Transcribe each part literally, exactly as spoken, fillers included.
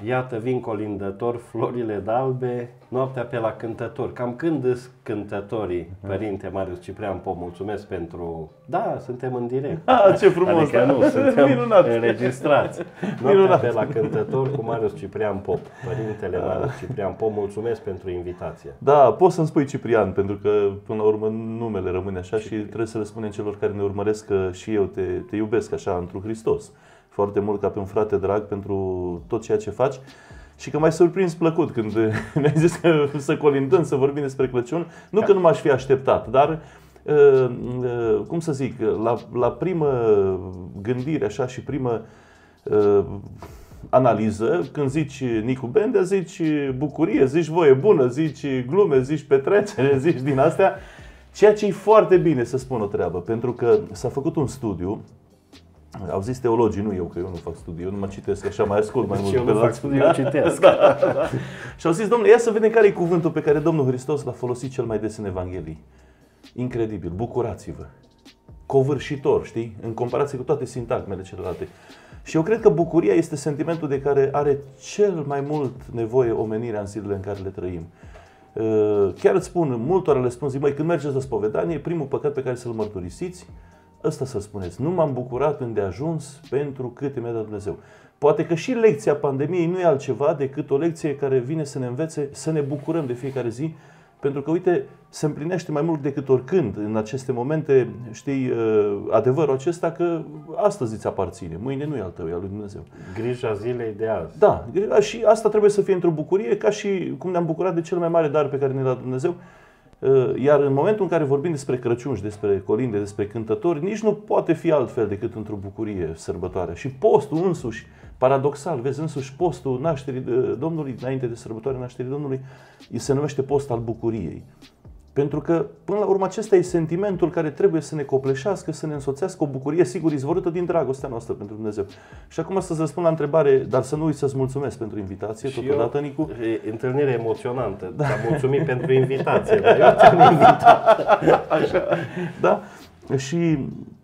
iată vin colindător, florile d'albe, noaptea pe la cântători. Cam când îs cântătorii, Părinte Marius Ciprian Pop? Mulțumesc pentru... Da, suntem în direct. Ah, ce frumos! Adică nu, suntem minunat. Înregistrați. Noaptea Minunat. pe la cântători cu Marius Ciprian Pop. Părintele Marius Ciprian Pop, mulțumesc pentru invitație. Da, poți să-mi spui Ciprian, pentru că până la urmă numele rămâne așa și trebuie să le spunem celor care ne urmăresc că și eu te, te iubesc așa întru Hristos. Foarte mult ca pe un frate drag pentru tot ceea ce faci și că m-ai surprins plăcut când mi-ai zis că să colindăm, să vorbim despre Crăciun. Nu că nu m-aș fi așteptat, dar cum să zic, la, la primă gândire așa și primă analiză, când zici Nicu Bendea, zici bucurie, zici voie bună, zici glume, zici petrecere, zici din astea, ceea ce e foarte bine să spun o treabă, pentru că s-a făcut un studiu. Au zis teologii, nu eu, că eu nu fac studiu, eu nu mă citesc așa, mai ascult mai mult. Și eu nu fac studiu, eu citesc. Da, da, da. Și au zis, domnule, ia să vedem care e cuvântul pe care Domnul Hristos l-a folosit cel mai des în Evanghelii. Incredibil, bucurați-vă. Covârșitor, știi? În comparație cu toate sintagmele celelalte. Și eu cred că bucuria este sentimentul de care are cel mai mult nevoie omenirea în zilele în care le trăim. Chiar îți spun, multora le spun, zic, măi, când mergeți la spovedanie, primul păcat pe care să-l mărturisiți, ăsta să spuneți, nu m-am bucurat îndeajuns pentru câte mi-a dat Dumnezeu. Poate că și lecția pandemiei nu e altceva decât o lecție care vine să ne învețe să ne bucurăm de fiecare zi, pentru că, uite, se împlinește mai mult decât oricând în aceste momente, știi, adevărul acesta că astăzi îți aparține, mâine nu e al tău, e al lui Dumnezeu. Grija zilei de azi. Da, și asta trebuie să fie într-o bucurie, ca și cum ne-am bucurat de cel mai mare dar pe care ne l-a dat Dumnezeu. Iar în momentul în care vorbim despre Crăciun și despre colinde, despre cântători, nici nu poate fi altfel decât într-o bucurie sărbătoare. Și postul însuși, paradoxal, vezi, însuși postul nașterii Domnului, înainte de sărbătoarea nașterii Domnului, se numește post al bucuriei. Pentru că, până la urmă, acesta e sentimentul care trebuie să ne copleșească, să ne însoțească o bucurie, sigur, izvorâtă din dragostea noastră pentru Dumnezeu. Și acum să-ți răspund la întrebare, dar să nu uit să-ți mulțumesc pentru invitație, și totodată, Nicu. E întâlnire emoționantă. Da. Am mulțumit pentru invitație, dar eu te-am invitat. Așa. Da? Și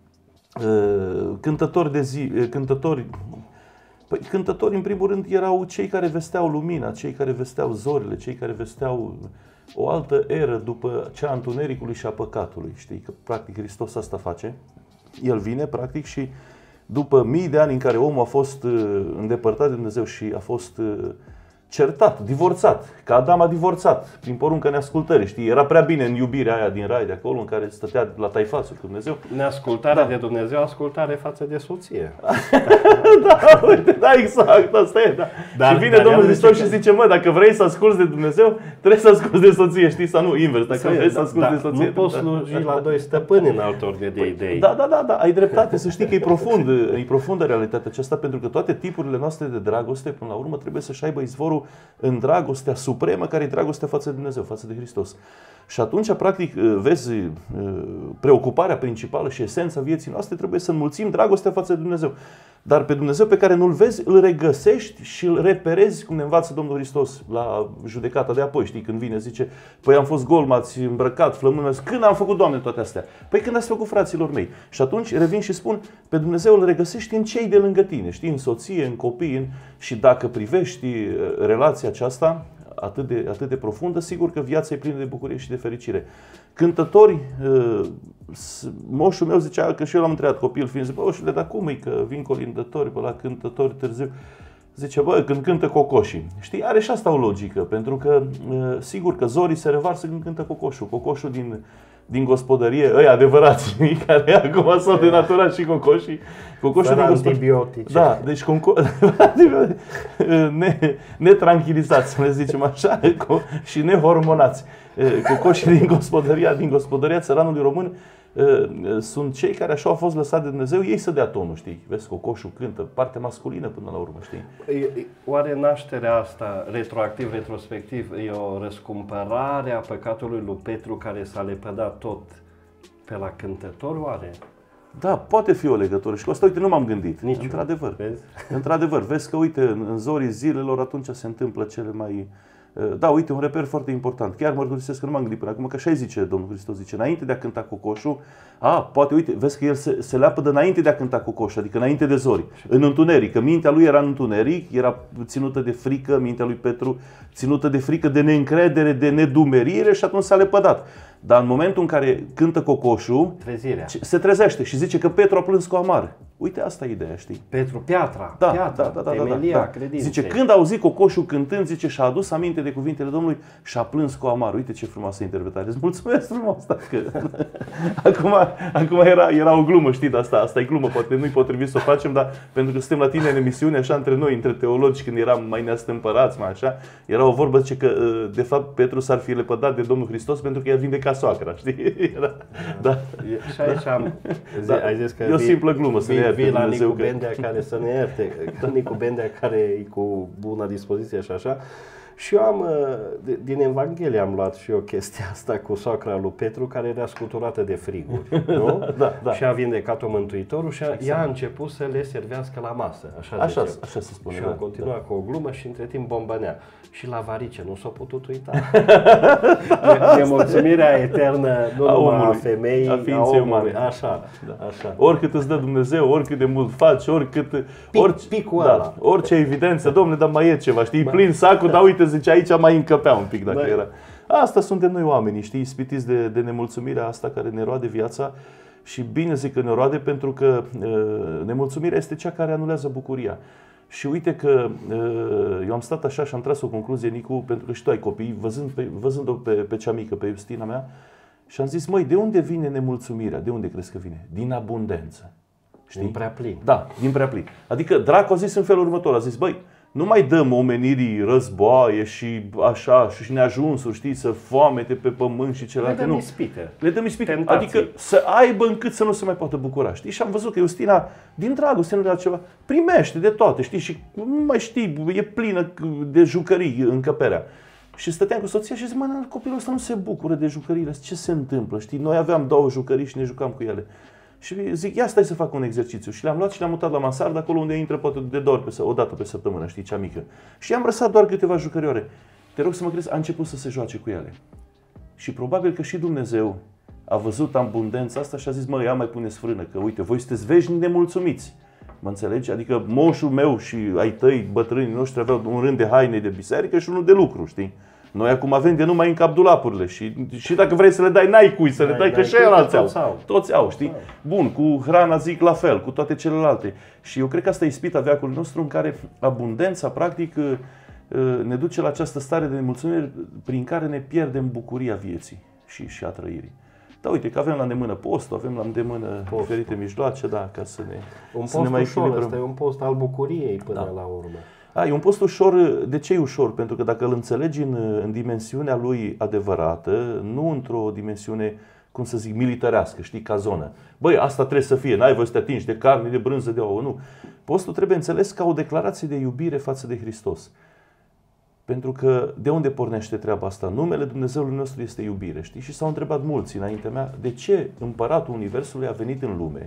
uh, cântători de zi, cântători, păi, cântători, în primul rând, erau cei care vesteau lumina, cei care vesteau zorile, cei care vesteau o altă eră după cea a întunericului și a păcatului. Știi că practic Hristos asta face. El vine practic și după mii de ani în care omul a fost îndepărtat de Dumnezeu și a fost certat, divorțat, că Adam a divorțat prin porunca neascultării, știi? Era prea bine în iubirea aia din rai de acolo în care stătea la taifasul cu Dumnezeu. Neascultarea da. de Dumnezeu, ascultare față de soție. Da, uite, da, exact, asta e, da. Dar, și vine dar Domnul Hristos și zice, mă, dacă vrei să asculți de Dumnezeu, trebuie să asculți de soție, știi? Sau nu, invers, dacă vrei să asculți da, de soție. Nu poți sluji la doi stăpâni în altă ordine de idei. Da, da, da, da, ai dreptate, să știi că e profund, e profundă realitatea aceasta, pentru că toate tipurile noastre de dragoste, până la urmă, trebuie să-și aibă izvorul în dragostea supremă, care e dragostea față de Dumnezeu, față de Hristos. Și atunci, practic, vezi, preocuparea principală și esența vieții noastre trebuie să înmulțim dragostea față de Dumnezeu. Dar pe Dumnezeu pe care nu-L vezi, îl regăsești și îl reperezi, cum ne învață Domnul Hristos la judecata de apoi. Știi, când vine, zice, păi am fost gol, m-ați îmbrăcat, flămând. Când am făcut, Doamne, toate astea? Păi când ați făcut, fraților mei. Și atunci revin și spun, pe Dumnezeu îl regăsești în cei de lângă tine, știi, în soție, în copii, în... și dacă privești relația aceasta atât de, atât de profundă, sigur că viața e plină de bucurie și de fericire. Cântători, moșul meu zicea, că și eu l-am întrebat copil fiind, zice, bă, moșule, dar cum e că vin colindători pe la cântători târziu? Zice, bă, când cântă cocoșii. Știi, are și asta o logică, pentru că sigur că zorii se revarsă când cântă cocoșul. Cocoșul din, din gospodărie, ăia adevărați, care acum s-au denaturat și cocoșii. Cocoșul din antibiotice. Da, deci ne, netranquilizați, să le zicem așa, și nehormonați. Cocoșii din gospodăria, din gospodăria țăranului român sunt cei care așa au fost lăsați de Dumnezeu, ei să dea tonul, știi? Vezi, cocoșul cântă, partea masculină până la urmă, știi? Oare nașterea asta, retroactiv, retrospectiv, e o răscumpărare a păcatului lui Petru care s-a lepădat tot pe la cântător, oare? Da, poate fi o legătură și cu asta, uite, nu m-am gândit. Nici într-adevăr. Vezi? Într-adevăr, vezi că, uite, în, în zorii zilelor atunci se întâmplă cele mai Da, uite, un reper foarte important. Chiar mărturisesc că nu m-am gândit până acum, că așa zice Domnul Hristos, zice, înainte de a cânta cocoșul, a, poate, uite, vezi că el se, se leapă de înainte de a cânta cocoșul, adică înainte de zori, în întuneric, că mintea lui era în întuneric, era ținută de frică, mintea lui Petru ținută de frică, de neîncredere, de nedumerire și atunci s-a lepădat. Dar în momentul în care cântă cocoșul, trezirea, se trezește și zice că Petru a plâns cu amar. Uite, asta e ideea, știi? Petru, piatra, da, piatra, da, da, da, temelia da, da. credinței. Zice, când a auzit cocoșul cântând, zice, și-a adus aminte de cuvintele Domnului și a plâns cu amar. Uite ce frumoasă interpretare. Îți mulțumesc frumos. Că... acum acum era, era o glumă, știi, de asta, asta e glumă, poate nu-i potrivit să o facem, dar pentru că suntem la tine în emisiune, așa între noi, între teologi, când eram mai neastâmpărați, mai așa, era o vorbă, zice că, de fapt, Petru s-ar fi lepădat de Domnul Hristos pentru că i-a vindecat soacra, știi? Era, da. Și aici am, da. ai zis că e o simplă glumă, să ne ierte Dumnezeu. Nicu Bendea care să ne ierte, Nicu Bendea care e cu bună dispoziție și așa. Și eu am, din Evanghelie am luat și eu chestia asta cu soacra lui Petru, care era scuturată de friguri, nu? Da, da, da. Și a vindecat-o Mântuitorul și a, exact. ea a început să le servească la masă, așa, așa, așa se spune. Și da, a continuat da. cu o glumă și între timp bombănea. Și la varice nu s-a putut uita. Nemulțumirea eternă, nu a numai omului, a femeii, a ființei umane. Așa, da. așa. Oricât îți dă Dumnezeu, oricât de mult faci, oricât... Pic, orice, picul da, ăla. Orice evidență, domnule, dar mai e ceva, știi? Plin sacul, dar uite, zice, aici mai încăpea un pic dacă Băi. era. Asta suntem noi oamenii, știi? Ispitiți de, de nemulțumirea asta care ne roade viața. Și bine zic că ne roade pentru că uh, nemulțumirea este cea care anulează bucuria. Și uite că uh, eu am stat așa și am tras o concluzie, Nicu, pentru că și tu ai copii, văzând pe, văzând-o pe, pe cea mică, pe Justina mea, și am zis, măi, de unde vine nemulțumirea? De unde crezi că vine? Din abundență. Știi? Din prea plin. Da, din prea plin. Adică Dracu a zis în felul următor, a zis, băi, nu mai dăm omenirii războaie și așa și neajunsuri, știi, să foamete pe pământ și celelalte. Le dăm nu. ispite. Le dăm ispite. Adică să aibă încât să nu se mai poată bucura. Știi? Și am văzut că Justina, din dragoste, nu de altceva, primește de toate, știi? Și nu mai știi, e plină de jucării încăperea. Și stăteam cu soția și zic, mă, copilul ăsta nu se bucură de jucăriile. Ce se întâmplă? Știi? Noi aveam două jucării și ne jucam cu ele. Și zic, ia stai să fac un exercițiu. Și le-am luat și le-am mutat la mansardă, acolo unde intră poate de două ori pe, o dată pe săptămână, știi, cea mică. Și i-am lăsat doar câteva jucărioare. Te rog să mă crezi, a început să se joace cu ele. Și probabil că și Dumnezeu a văzut abundența asta și a zis, mă, ia mai puneți frână, că uite, voi sunteți veșnic nemulțumiți. Mă înțelegi? Adică moșul meu și ai tăi, bătrânii noștri, aveau un rând de haine de biserică și unul de lucru, știi? Noi acum avem de numai în cap dulapurile și, și dacă vrei să le dai, n-ai cui să le dai, că și ăilalți au. au. Toți au, știi? Bun, cu hrana zic la fel, cu toate celelalte. Și eu cred că asta e ispita veacului nostru în care abundența, practic, ne duce la această stare de nemulțumire prin care ne pierdem bucuria vieții și, și a trăirii. Da, uite că avem la îndemână postul, avem la îndemână postul. diferite mijloace, da, ca să ne, un să ne mai echilibrăm. Ăsta e un post al bucuriei până da. la urmă. A, e un post ușor. De ce e ușor? Pentru că dacă îl înțelegi în, în dimensiunea lui adevărată, nu într-o dimensiune, cum să zic, militarească, știi, ca zonă. Băi, asta trebuie să fie, n-ai voie să te atingi de carne, de brânză, de ouă, nu. Postul trebuie înțeles ca o declarație de iubire față de Hristos. Pentru că de unde pornește treaba asta? Numele Dumnezeului nostru este iubire, știi? Și s-au întrebat mulți înaintea mea, de ce Împăratul Universului a venit în lume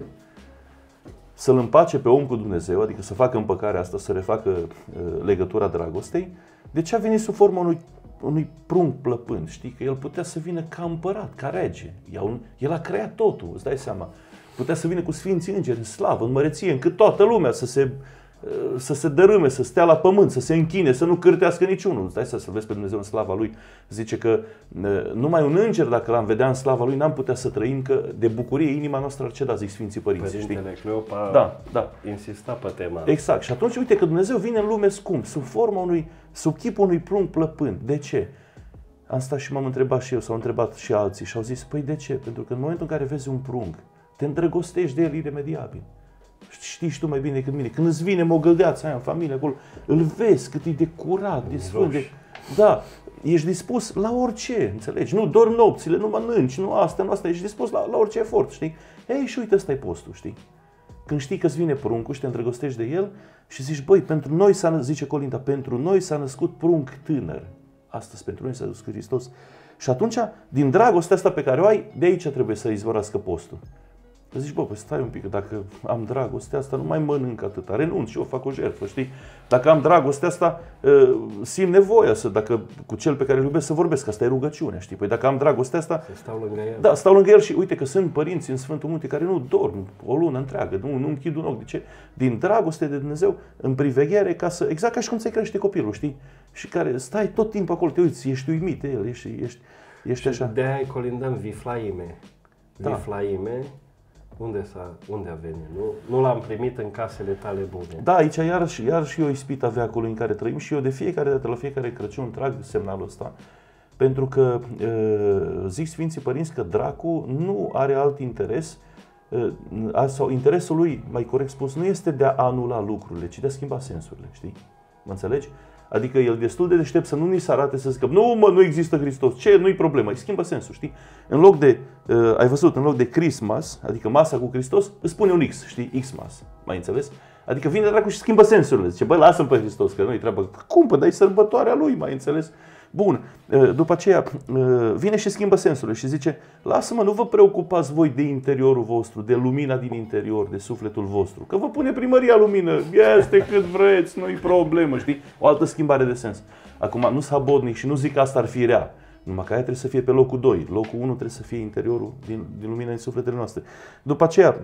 să-L împace pe om cu Dumnezeu, adică să facă împăcarea asta, să refacă uh, legătura dragostei, de ce a venit sub formă unui, unui prunc plăpând? Știi? Că El putea să vină ca împărat, ca rege. El a creat totul, îți dai seama. Putea să vină cu sfinții îngeri, în slavă, în măreție, încât toată lumea să se, uh, să se dărâme, să stea la pământ, să se închine, să nu cârtească niciunul. Îți dai să-L vezi pe Dumnezeu în slava Lui. Zice că uh, numai un înger, dacă l-am vedea în slava Lui, n-am putea să trăim, că de bucurie inima noastră ar ceda, zic Sfinții Părinți. Părintele Cleopa da, da. insista pe tema. Exact. Și atunci uite că Dumnezeu vine în lume scump, sub forma unui, sub chipul unui prunc plăpând. De ce? Am stat și m-am întrebat și eu, s-au întrebat și alții și au zis, păi de ce? Pentru că în momentul în care vezi un prunc, te îndrăgostești de el iremediabil. Știi și tu mai bine decât mine. Când îți vine mogăldeața aia în familie acolo, îl vezi cât e de curat, de sfânt, de... Da, ești dispus la orice, înțelegi? Nu dormi nopțile, nu mănânci, nu asta, nu asta, ești dispus la, la orice efort, știi? Ei, și uite, ăsta e postul, știi? Când știi că îți vine pruncul și te îndrăgostești de el și zici, băi, pentru noi s-a născut, zice Colinda, pentru noi s-a născut prunc tânăr. Astăzi pentru noi s-a născut Hristos. Și atunci, din dragostea asta pe care o ai, de aici trebuie să izvorască postul. Că zici, bă, păi stai un pic, dacă am dragostea asta, nu mai mănânc atâta, renunț și eu fac o jertfă, știi? Dacă am dragostea asta, simt nevoia să, dacă cu cel pe care îl iubesc, să vorbesc, asta e rugăciunea, știi? Păi dacă am dragostea asta, să stau lângă el. Da, stau lângă el și uite că sunt părinți în Sfântul Munte care nu dorm o lună întreagă, nu, nu închid un ochi. De ce? Din dragoste de Dumnezeu, în priveghere, ca să, exact ca și cum ți-ai crește copilul, știi? Și care stai tot timpul acolo, te uiți, ești uimit de el, ești, ești, ești așa. De-aia îi colindăm Viflaime. Da. Viflaime, unde, s-a, unde a venit? Nu, nu l-am primit în casele tale bune. Da, aici iarăși, iarăși e o ispită veacului în care trăim și eu de fiecare dată, la fiecare Crăciun, trag semnalul ăsta. Pentru că zic Sfinții Părinți că dracul nu are alt interes, sau interesul lui, mai corect spus, nu este de a anula lucrurile, ci de a schimba sensurile, știi? Mă înțelegi? Adică el destul de deștept să nu ni se arate, să zică, nu mă, nu există Hristos, ce, nu-i problemă, îi schimbă sensul, știi? În loc de, uh, ai văzut, în loc de Christmas, adică masa cu Hristos, îți spune un X, știi? Xmas, mai înțeles? Adică vine dracu și schimbă sensurile, zice, bă, lasă-l pe Hristos, că nu-i treabă. Cum, pă, dar e sărbătoarea lui, mai înțeles? Bun, după aceea vine și schimbă sensurile și zice, lasă-mă, nu vă preocupați voi de interiorul vostru, de lumina din interior, de sufletul vostru, că vă pune primăria lumină, este cât vreți, nu-i problemă, știi? O altă schimbare de sens. Acum, nu sunt abodnic și nu zic că asta ar fi rea, numai că aia trebuie să fie pe locul doi, locul unu trebuie să fie interiorul din, din lumina din sufletele noastre. După aceea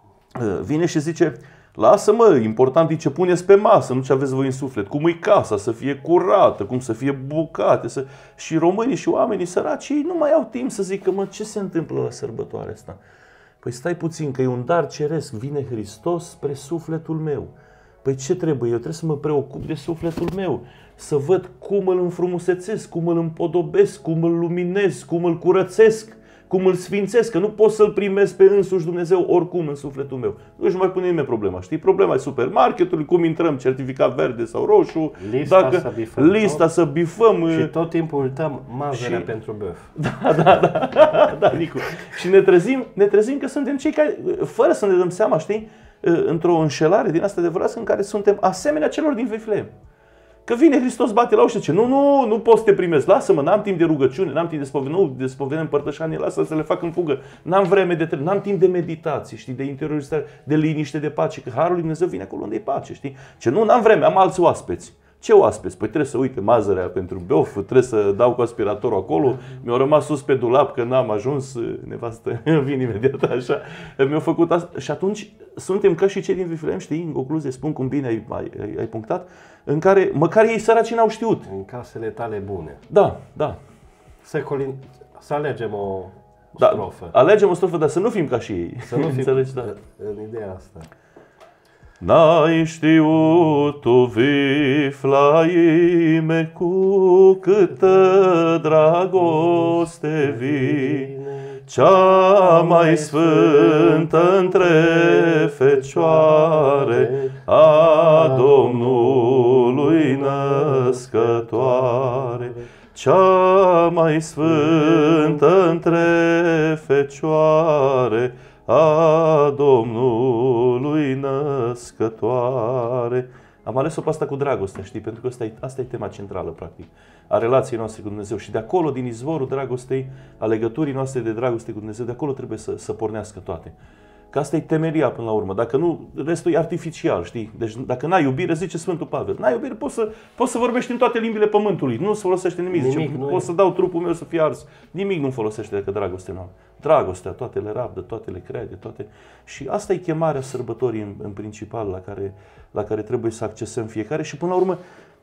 vine și zice, lasă-mă, important e ce puneți pe masă, nu ce aveți voi în suflet. Cum e casa, să fie curată, cum să fie bucate. Să... Și românii și oamenii săraci ei nu mai au timp să zică, mă, ce se întâmplă la sărbătoarea asta? Păi stai puțin, că e un dar ceresc, vine Hristos spre sufletul meu. Păi ce trebuie? Eu trebuie să mă preocup de sufletul meu, să văd cum îl înfrumusețesc, cum îl împodobesc, cum îl luminez, cum îl curățesc, cum îl sfințesc, că nu pot să-l primesc pe însuși Dumnezeu oricum în sufletul meu. Nu-și mai pune nimeni problema, știi? Problema e supermarketului, cum intrăm, certificat verde sau roșu, lista, dacă, să, bifăm lista tot, să bifăm. Și tot timpul uităm mazărea și... pentru băf. Da, da, da, da, Nicu. Și ne trezim, ne trezim că suntem cei care, fără să ne dăm seama, știi, într-o înșelare din asta adevărată în care suntem asemenea celor din Vifleem. Că vine Hristos, bate la ușă, ce nu, nu, nu poți să te primesc, lasă-mă, n-am timp de rugăciune, n-am timp de spovedanie, nu, de spovedanie împărtășanie, lasă să le fac în fugă, n-am vreme de treabă, n-am timp de meditație, știi, de interiorizare, de liniște, de pace, că Harul lui Dumnezeu vine acolo unde e pace, știi? Ce nu, n-am vreme, am alți oaspeți. Ce oaspeți? Păi trebuie să uite mazărea pentru beof, trebuie să dau cu aspiratorul acolo, mi-au rămas sus pe dulap că n-am ajuns, nevastă, vin imediat așa, mi-au făcut asta. Și atunci suntem ca și cei din Vifleem, știi, în concluzie, spun cum bine ai, ai, ai punctat, în care măcar ei săraci n-au știut. În casele tale bune. Da, da. Să, colin... să alegem o da, strofă. Alegem o strofă, dar să nu fim ca și ei. Să nu fim înțelegi, da. În ideea asta. N-ai știut tu, Viflaime, cu câtă dragoste vine, cea mai sfântă între fecioare a Domnului născătoare, cea mai sfântă între fecioare a Domnului născătoare. Am ales-o pe asta cu dragoste, știi? Pentru că asta e, asta e tema centrală, practic, a relației noastre cu Dumnezeu. Și de acolo, din izvorul dragostei, a legăturii noastre de dragoste cu Dumnezeu, de acolo trebuie să, să pornească toate. Că asta e temeria până la urmă. Dacă nu, restul e artificial, știi? Deci dacă n-ai iubire, zice Sfântul Pavel, n-ai iubire, poți să, poți să vorbești în toate limbile pământului. Nu se folosește nimic. Nimic zice, nu poți e. să dau trupul meu să fie ars. Nimic nu folosește decât dragoste nouă. Dragostea, toate le rabdă, toate le crede, toate. Și asta e chemarea sărbătorii în, în principal la care, la care trebuie să accesăm fiecare. Și până la urmă,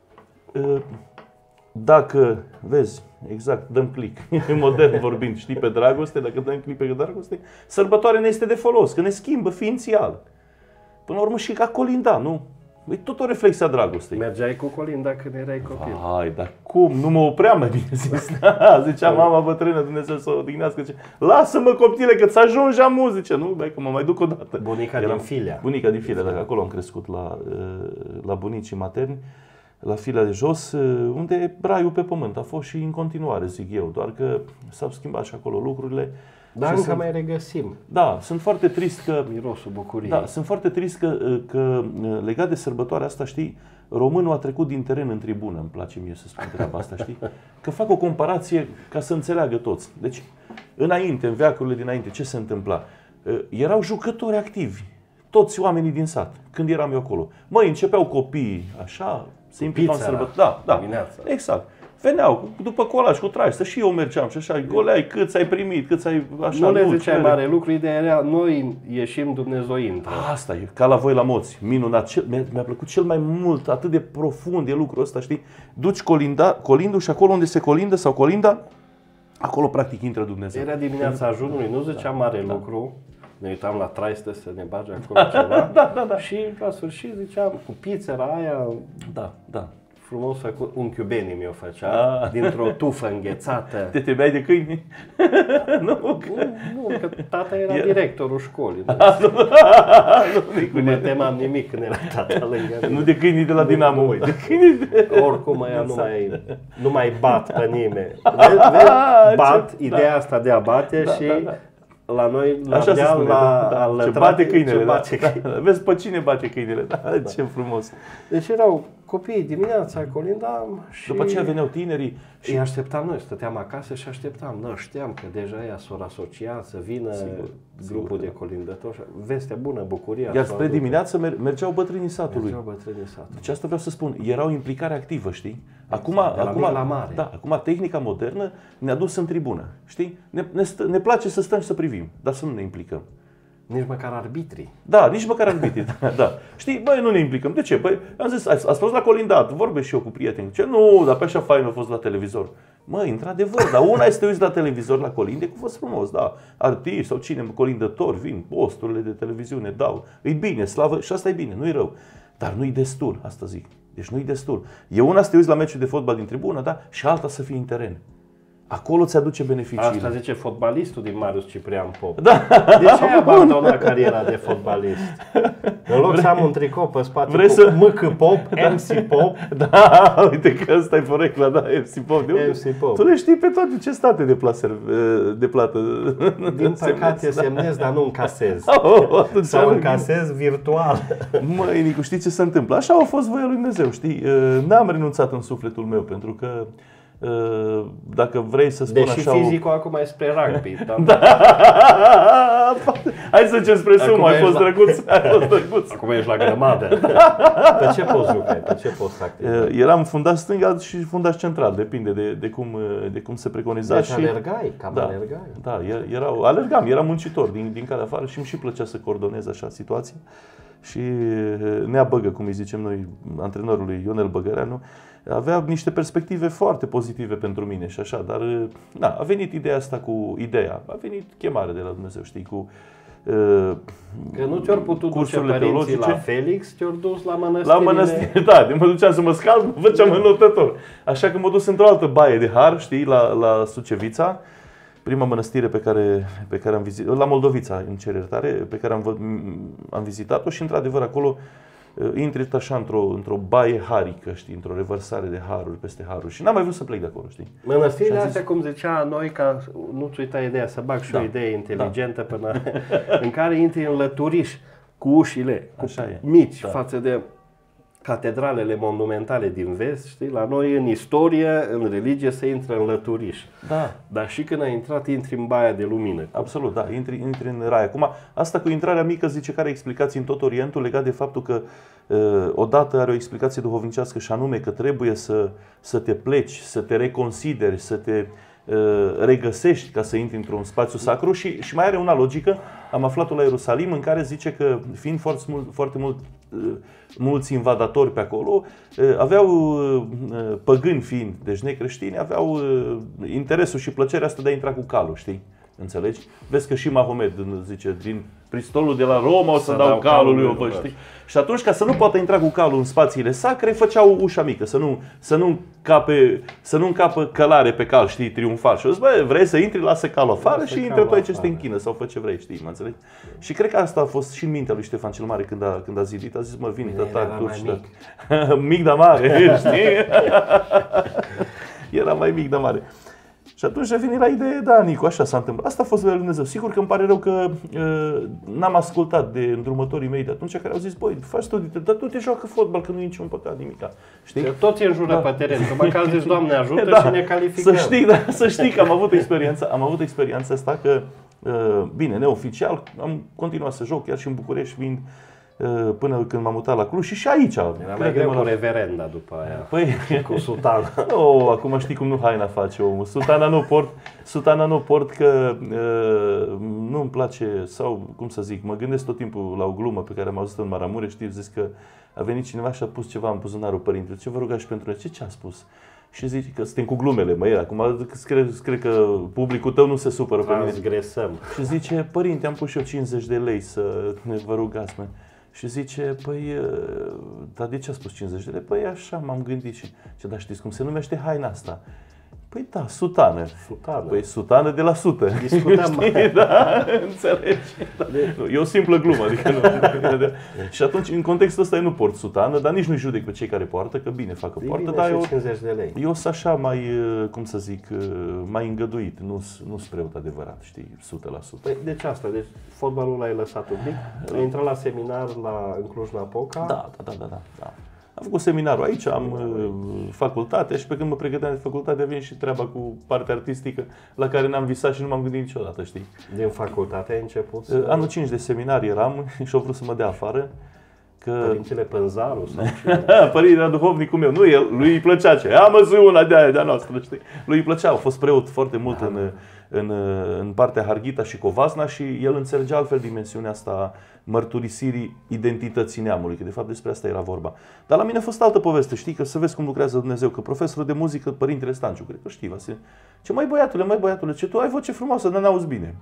dacă, vezi, exact, dăm click, modern vorbind, știi, pe dragoste, dacă dăm click pe dragoste, sărbătoarea ne este de folos, că ne schimbă ființial. Până la urmă și ca colinda, nu? E tot o reflexie a dragostei. Mergeai cu colinda când erai copil. Hai, dar cum? Nu mă opream, mai bine zis. Zicea mama bătrână, Dumnezeu să o odihnească. Lasă-mă, coptile, că ți ajungi amu, zice. Nu, băi, că mă mai duc o dată. Bunica Eram, din Filea. Bunica din Filea, dacă acolo am crescut la, la bunicii materni, la Filea de Jos, unde raiul pe pământ a fost și în continuare, zic eu, doar că s-au schimbat și acolo lucrurile. Dar încă sunt, mai regăsim. Da, sunt foarte trist că... Mirosul bucuriei. Da, sunt foarte trist că, că legat de sărbătoarea asta, știi, românul a trecut din teren în tribună, îmi place mie să spun treaba asta, știi? Că fac o comparație ca să înțeleagă toți. Deci, înainte, în veacurile dinainte, ce se întâmpla? erau jucători activi, toți oamenii din sat, când eram eu acolo. Măi, începeau copiii, așa, se implicau în sărbători. Da, da, dimineața. Exact. Veneau după colaj cu traistă și eu mergeam și așa, goleai, cât ai primit, cât ai așa. Nu le ziceai mare lucru, ideea era, noi ieșim, Dumnezeu intră. Asta e, ca la voi la Moți, minunat. Mi-a plăcut cel mai mult, atât de profund e lucrul ăsta, știi? Duci colinda, colindul și acolo unde se colindă sau colinda, acolo practic intră Dumnezeu. Era dimineața ajunului, nu zicea mare da. lucru. Ne uitam la traistă să ne bage acolo ceva. da, da, da. Și la sfârșit ziceam, cu pizzera aia, da, da. frumos făcut, unchiul Beni mi-o făcea, ah. dintr-o tufă înghețată. Te temeai de câini? nu, nu, nu, că tata era yeah. directorul școlii. Nu, nu, nu mă temam nimic când era tata lângă mine. Nu de câinii de la Dinamo, de câinii de... Oricum aia nu mai, nu mai bat pe nimeni. Bat, ideea asta de a bate da, și... Da, da. La noi, la așa deal, spune, la, da, la ce bate câinele, ce da, bate da, câinele. Da, vezi pe cine bate câinele, da, da. Ce frumos. Deci erau copiii dimineața, colindam și... După aceea veneau tinerii și... Îi așteptam noi, stăteam acasă și așteptam. Nu știam că deja ea s-au asociat să vină sigur, grupul sigur, de colindători. Vestea bună, bucuria. Iar spre dimineață mergeau bătrânii satului. Mergeau bătrânii satului. Deci asta vreau să spun, era o implicare activă, știi? Acum, de la acum, mic la mare. Da, acum tehnica modernă ne-a dus în tribună, știi? Ne, ne, stă, ne place să stăm și să privim, dar să nu ne implicăm. Nici măcar arbitrii. Da, nici măcar arbitrii, da, da. Știi, băi, nu ne implicăm. De ce? Băi, am zis, ați, ați fost la colindat, vorbesc și eu cu prieteni. Ce? Nu, dar pe așa fain a fost la televizor. Măi, într-adevăr, dar una este să te uiți la televizor la colinde, cu fost frumos, da. Artiști sau cine, colindători, vin, posturile de televiziune, dau. E bine, slavă, și asta e bine, nu e rău. Dar nu-i destul, asta zic. Deci nu-i destul. E una să te uiți la meciul de fotbal din tribună, da? Și alta să fii în teren. Acolo ți aduce beneficiile. Asta zice fotbalistul din Marius Ciprian Pop. Da. De ce ai abandonat cariera de fotbalist? În loc să am un tricou pe spate Vrei cu să... M C Pop, M C Pop. Da, uite că ăsta e porecla, da, M C Pop. De M C Pop. Tu le știi pe toate ce state de, plaser, de plată. Din păcate semnez, dar nu încasez. Oh, Sau încasez virtual. Măi, Nicu, știi ce se întâmplă? Așa a fost voia lui Dumnezeu, știi? N-am renunțat în sufletul meu, pentru că dacă vrei să spun Deși așa... Deși fizicul o... acum e spre rugby. Da. Hai să zicem spre sumă, ai fost drăguț, ai fost drăguț. Acum ești la grămadă. Pe ce poți jucai? Pe ce poți activi? Eram fundaș stânga și fundaș central, depinde de, de, cum, de cum se preconiza. Deci și... alergai, cam da, alergai. Da, erau, alergam, eram muncitor din, din calea afară și îmi și plăcea să coordonez așa situații. Și Nea Băgă, cum îi zicem noi, antrenorului Ionel Băgăreanu, avea niște perspective foarte pozitive pentru mine și așa, dar na, a venit ideea asta cu ideea, a venit chemare de la Dumnezeu, știi, cu uh, că nu ți-au putut duce părinții teologice. La Felix, ți-au dus la mănăstire. La mănăstire, da, de mă duceam să mă scald, mă făceam înlătător. Așa că m-am dus într-o altă baie de har, știi, la, la Sucevița, prima mănăstire pe care, pe care am vizitat, la Moldovița, în cer iertare, pe care am, am vizitat-o și într-adevăr acolo intri așa într-o, într-o baie harică, știi, într-o revărsare de haruri peste haruri și n-am mai vrut să plec de acolo, știi. Mănăstirile astea, cum zicea noi, ca nu-ți uita ideea, să bag și da. o idee inteligentă da. până în care intri în lăturiș cu ușile cu așa e. mici da. față de catedralele monumentale din vest, știi, la noi în istorie, în religie se intră în lăturiș. Da. Dar și când ai intrat, intri în baia de lumină. Absolut, da, intri, intri în rai. Acum, asta cu intrarea mică zice că are explicații în tot Orientul legat de faptul că uh, odată are o explicație duhovnicească și anume că trebuie să, să te pleci, să te reconsideri, să te uh, regăsești ca să intri într-un spațiu sacru și, și mai are una logică. Am aflat-o la Ierusalim în care zice că fiind foarte mult, foarte mult mulți invadatori pe acolo, aveau, păgâni fiind, deci necreștini, aveau interesul și plăcerea asta de a intra cu calul, știi? Înțelegi? Vezi că și Mahomed zice, din pristolul de la Roma o să, să dau, dau calul lui Ovă, știi? Și atunci, ca să nu poată intra cu calul în spațiile sacre, făceau ușa mică, să nu, să nu, încape, să nu încapă călare pe cal, știi, triumfal. Și eu zic, bă, vrei să intri, lasă calul afară lasă și intră tu aici să te închină sau fă ce vrei, știi, mă înțelegi? Și cred că asta a fost și în mintea lui Ștefan cel Mare când a, când a zidit, a zis, mă, vine tătar turci, mic. mic, dar mare, știi? Era mai mic, dar mare. Și atunci a venit la idee, da, Nicu, așa s-a întâmplat. Asta a fost voia lui Dumnezeu. Sigur că îmi pare rău că uh, n-am ascultat de îndrumătorii mei de atunci care au zis, băi, faci studii, dar tu te joacă fotbal, că nu e niciun păcat, nimica. Știi? Toți înjură da. pe teren, că măcar zici, Doamne ajută da. și ne calificăm. Să știi, da, să știi că am avut experiența, am avut experiența asta că Bine, neoficial, am continuat să joc chiar și în București, fiind până când m-am mutat la Cluj și și aici. Era mai greu cu reverenda după aia, păi, cu sutana. Oh, acum știi cum nu haina face omul. Sutana nu port, sutana nu port că uh, nu-mi place, sau cum să zic, mă gândesc tot timpul la o glumă pe care am auzit în Maramureș, știi, zis că a venit cineva și a pus ceva în buzunarul părintelui. Ce vă rugați pentru noi? Ce ce a spus? Și zic că suntem cu glumele, măi, acum cred, cred că publicul tău nu se supără pe mine. Transgresăm. Și zice, părinte, am pus și eu cincizeci de lei să ne vă rugați, mă. Și zice, păi, dar de ce a spus cincizeci de lei? Păi așa m-am gândit și, ce, dar știți cum se numește haina asta? Păi da, sutană. Sutană. Păi sutană de la sută. Discutam mai. Da, înțelegi? Da. E o simplă glumă, adică nu. Și atunci, în contextul ăsta, eu nu port sutană, dar nici nu-i judec pe cei care poartă, că bine fac că poartă, dar eu, cincizeci de lei. eu sunt așa mai, cum să zic, mai îngăduit, nu sunt preot adevărat, știi, o sută la sută. Păi, deci asta, deci fotbalul l-ai lăsat un pic, ai intrat la seminar la, în Cluj-Napoca. Da, da, da, da, da, da. Am făcut seminarul aici, am uh, facultate și pe când mă pregăteam de facultate a venit și treaba cu partea artistică la care n-am visat și nu m-am gândit niciodată, știi? Din facultate ai început? Uh, anul cinci de seminar eram și au vrut să mă dea afară. Că... Părintele Pânzaru sau Părintele duhovnicul meu, nu el, lui îi plăcea ce, am zi una de aia de-a noastră, știi? Lui îi plăcea, a fost preot foarte mult în, în, în partea Harghita și Covasna și el înțelegea altfel dimensiunea asta mărturisirii identității neamului, că de fapt despre asta era vorba. Dar la mine a fost altă poveste, știi, că să vezi cum lucrează Dumnezeu, că profesorul de muzică, Părintele Stanciu, cred că știi, Vasile, ce mai băiatule, mai băiatule, ce tu ai voce frumoasă, dar n-auzi bine.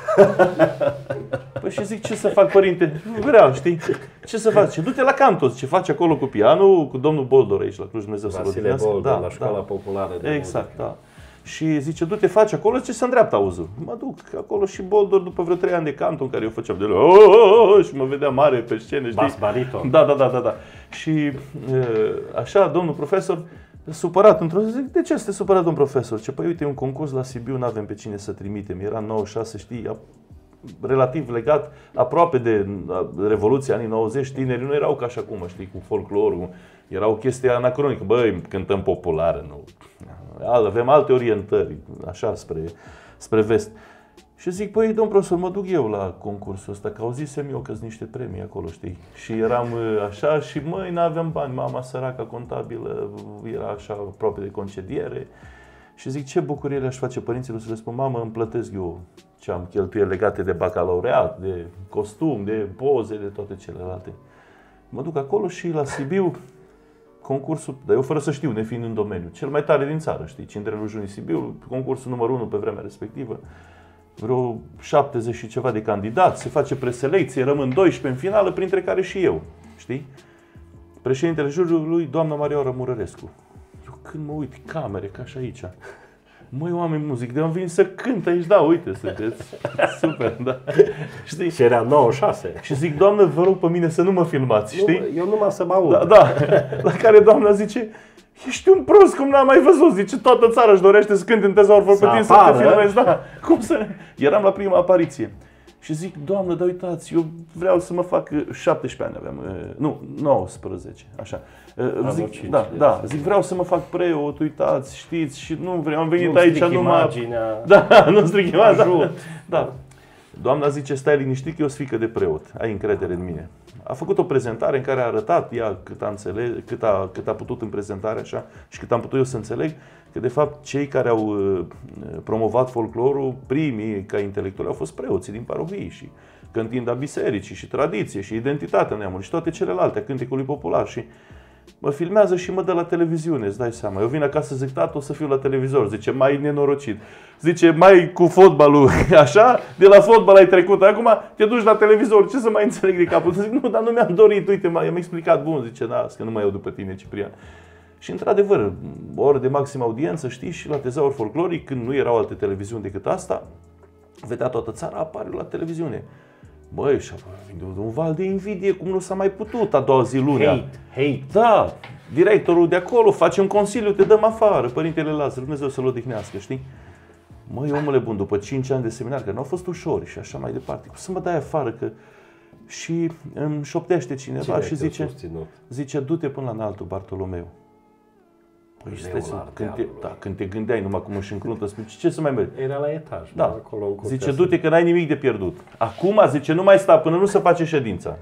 Păi și zic, ce să fac, părinte? Vreau, știi? Ce să faci? Du-te la Cantos, ce faci acolo cu pianul, cu domnul Boldor aici la Cluj, Dumnezeu să-l odihnească. Boldor, da, la școala da. populară de Exact, muzică. da. Și zice, du-te, faci acolo, ce se îndreaptă auzul. Mă duc acolo și Boldor, după vreo trei ani de canto în care eu făceam de la și mă vedea mare pe scenă, știi? Bas bariton. Da, da, da, da, da. Și așa, domnul profesor, supărat într-o zi, zic, de ce este supărat, domn profesor? Ce, păi uite, un concurs la Sibiu, n-avem pe cine să trimitem. Era nouăzeci și șase, știi, relativ legat, aproape de Revoluția anii nouăzeci, tinerii nu erau ca și acum, știi, cu folclorul. Era o chestie anacronică. Băi, cântăm populară, nu. Avem alte orientări, așa, spre, spre vest. Și zic, păi, domn profesor, mă duc eu la concursul ăsta, că auzisem eu că sunt niște premii acolo, știi? Și eram așa și, măi, n-aveam bani, mama săraca contabilă era așa aproape de concediere. Și zic, ce bucurie le-aș face părinților să le spun, mamă, îmi plătesc eu ce am cheltuieli legate de bacalaureat, de costum, de poze, de toate celelalte. Mă duc acolo și la Sibiu, concursul, dar eu fără să știu, nefiind în domeniu, cel mai tare din țară, știi, Cinderelul Junii Sibiu, concursul numărul unu pe vremea respectivă, vreo șaptezeci și ceva de candidați, se face preselecție, rămân doisprezece în finală, printre care și eu, știi? Președintele juriului, doamna Marioara Murărescu. Eu când mă uit, camere, ca și aici, măi, oameni muzic, de-am venit să cânt aici, da, uite, sunteți super, da. Știi? Și era nouăzeci și șase. Și zic, doamnă, vă rog pe mine să nu mă filmați, știi? Nu, eu numai să mă aud. Da, da, la care doamna zice, ești un prost, cum n-am mai văzut, zice, toată țara își dorește să cânte în tezaur forfetin, să te filmezi, da, cum să... Eram la prima apariție. Și zic, doamnă, dar uitați, eu vreau să mă fac, șaptesprezece ani aveam, nu, nouăsprezece, așa. Zic, da, da, zic, vreau să mă fac preot, uitați, știți, și nu vreau, am venit nu aici numai... imaginea, da, nu stric imaginea, ajut. Da, da. Doamna zice, stai liniștit că eu sunt fiică de preot, ai încredere în mine. A făcut o prezentare în care a arătat ea cât a, înțeles, cât a, cât a putut în prezentare așa și cât am putut eu să înțeleg că de fapt cei care au uh, promovat folclorul, primii ca intelectuali au fost preoții din parohii și cântinda bisericii și tradiție și identitatea neamului și toate celelalte, a cântecului popular și mă filmează și mă dă la televiziune, îți dai seama. Eu vin acasă, zic, tată, o să fiu la televizor. Zice, mai nenorocit. Zice, mai cu fotbalul, așa, de la fotbal ai trecut. Acum te duci la televizor, ce să mai înțeleg de capul? Zic, nu, dar nu mi-am dorit, uite, i-am explicat, bun, zice, da, că nu mai iau după tine, Ciprian. Și într-adevăr, o oră de maximă audiență, știi, și la Tezaur Folcloric, când nu erau alte televiziuni decât asta, vedea toată țara, apare la televiziune. Băi, și un val de invidie, cum nu s-a mai putut a doua zi lunea. Hate, hate. Da, directorul de acolo, facem consiliu, te dăm afară, Părintele Lazar, Dumnezeu să-l odihnească, știi? Măi, omule bun, după cinci ani de seminar, că nu au fost ușori și așa mai departe, cum să mă dai afară, că... Și îmi șoptește cineva. Cine și zice, zice, du-te până la înaltul Bartolomeu. Păi stai să, când, te, da, când te gândeai numai cum își încruntă, spui, ce să mai mergi? Era la etaj, da. acolo în curtea. Zice, du-te că n-ai nimic de pierdut. Acum, zice, nu mai sta până nu se face ședința.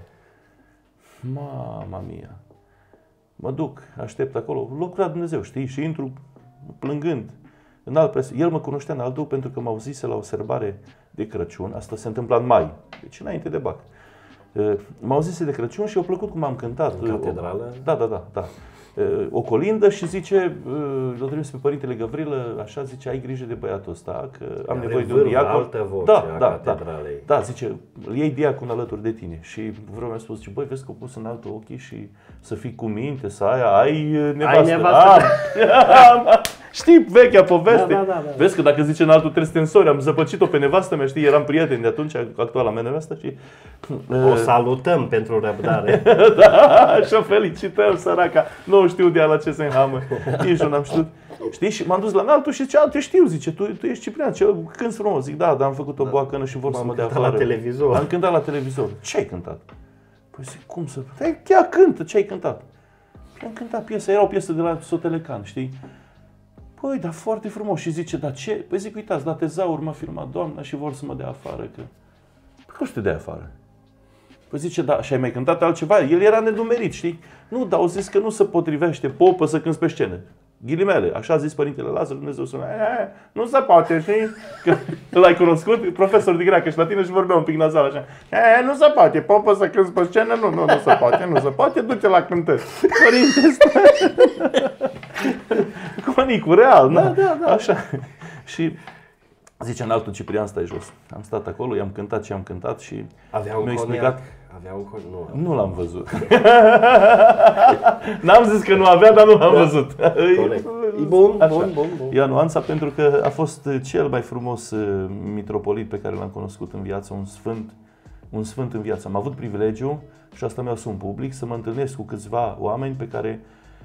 Mama mia. Mă duc, aștept acolo, locul la Dumnezeu, știi? Și intru plângând. În alt pres... El mă cunoștea în altul pentru că m-au zis la o sărbare de Crăciun, asta se întâmplă în mai, deci înainte de Bac. M-au zis de Crăciun și au plăcut cum am cântat. În catedrală? Da, da, da, da. O colindă și zice, l-o trimis pe Părintele Gavrilă, așa zice, ai grijă de băiatul ăsta, că am Are nevoie de un diacon. Altă voce da, a da, catedralei. Da, da, zice, îl iei diacon alături de tine. Și vreau mi-a spus, zice, băi, vezi că au pus în altul ochii și să fii cu minte, să ai, ai nevastă. Ai nevastă. Ah, știi vechea poveste? Da, da, da, da. Vezi că dacă zice în altul trebuie stensori, am zăpăcit-o pe nevastă mea, știi, eram prieteni de atunci, actuala mea nevastă și... O salutăm pentru răbdare. Da, și o felicităm, săraca. Nu știu de la ce se înhamă. Nici nu am știut. Știi? Și m-am dus la înaltul și zicea, te știu, zice, tu, tu ești Ciprian, ce cânti frumos. Zic, da, dar am făcut o da. boacănă și vor să mă dea afară. Am cântat la televizor. Am cântat la televizor. Ce ai cântat? Păi zic, cum să... Păi chiar cântă, ce ai cântat? Păi am cântat piesa, era o piesă de la Sotelecan, știi? Păi, dar foarte frumos. Și zice, dar ce? Păi zic, uitați, la tezaur m-a filmat doamna și vor să mă dea afară. Că... Păi cum să te dea afară? Păi zice, da, și ai mai cântat altceva? El era nedumerit, știi? Nu, dar au zis că nu se potrivește popă să cânți pe scenă. Ghilimele, așa a zis Părintele Lazar, Dumnezeu să nu se poate, știi? Că l-ai cunoscut, profesor de greacă și latină și vorbea un pic nazal așa. E, nu se poate, popă să cânți pe scenă? Nu, nu, nu se poate, nu se poate, du-te la cântări. Părinte, stai! Conicul, real, da, da, da. Așa. Și zice în altul, Ciprian, stai jos. Am stat acolo, i-am cântat ce am cântat și avea un mi-a explicat. Avea un coniac, nu. Nu l-am văzut. N-am zis că nu avea, dar nu l-am da. văzut. E bun, Așa. bun, bun, bun. Ia nuanța pentru că a fost cel mai frumos mitropolit pe care l-am cunoscut în viață, un sfânt, un sfânt în viață. Am avut privilegiu, și asta mi-a asum public, să mă întâlnesc cu câțiva oameni pe care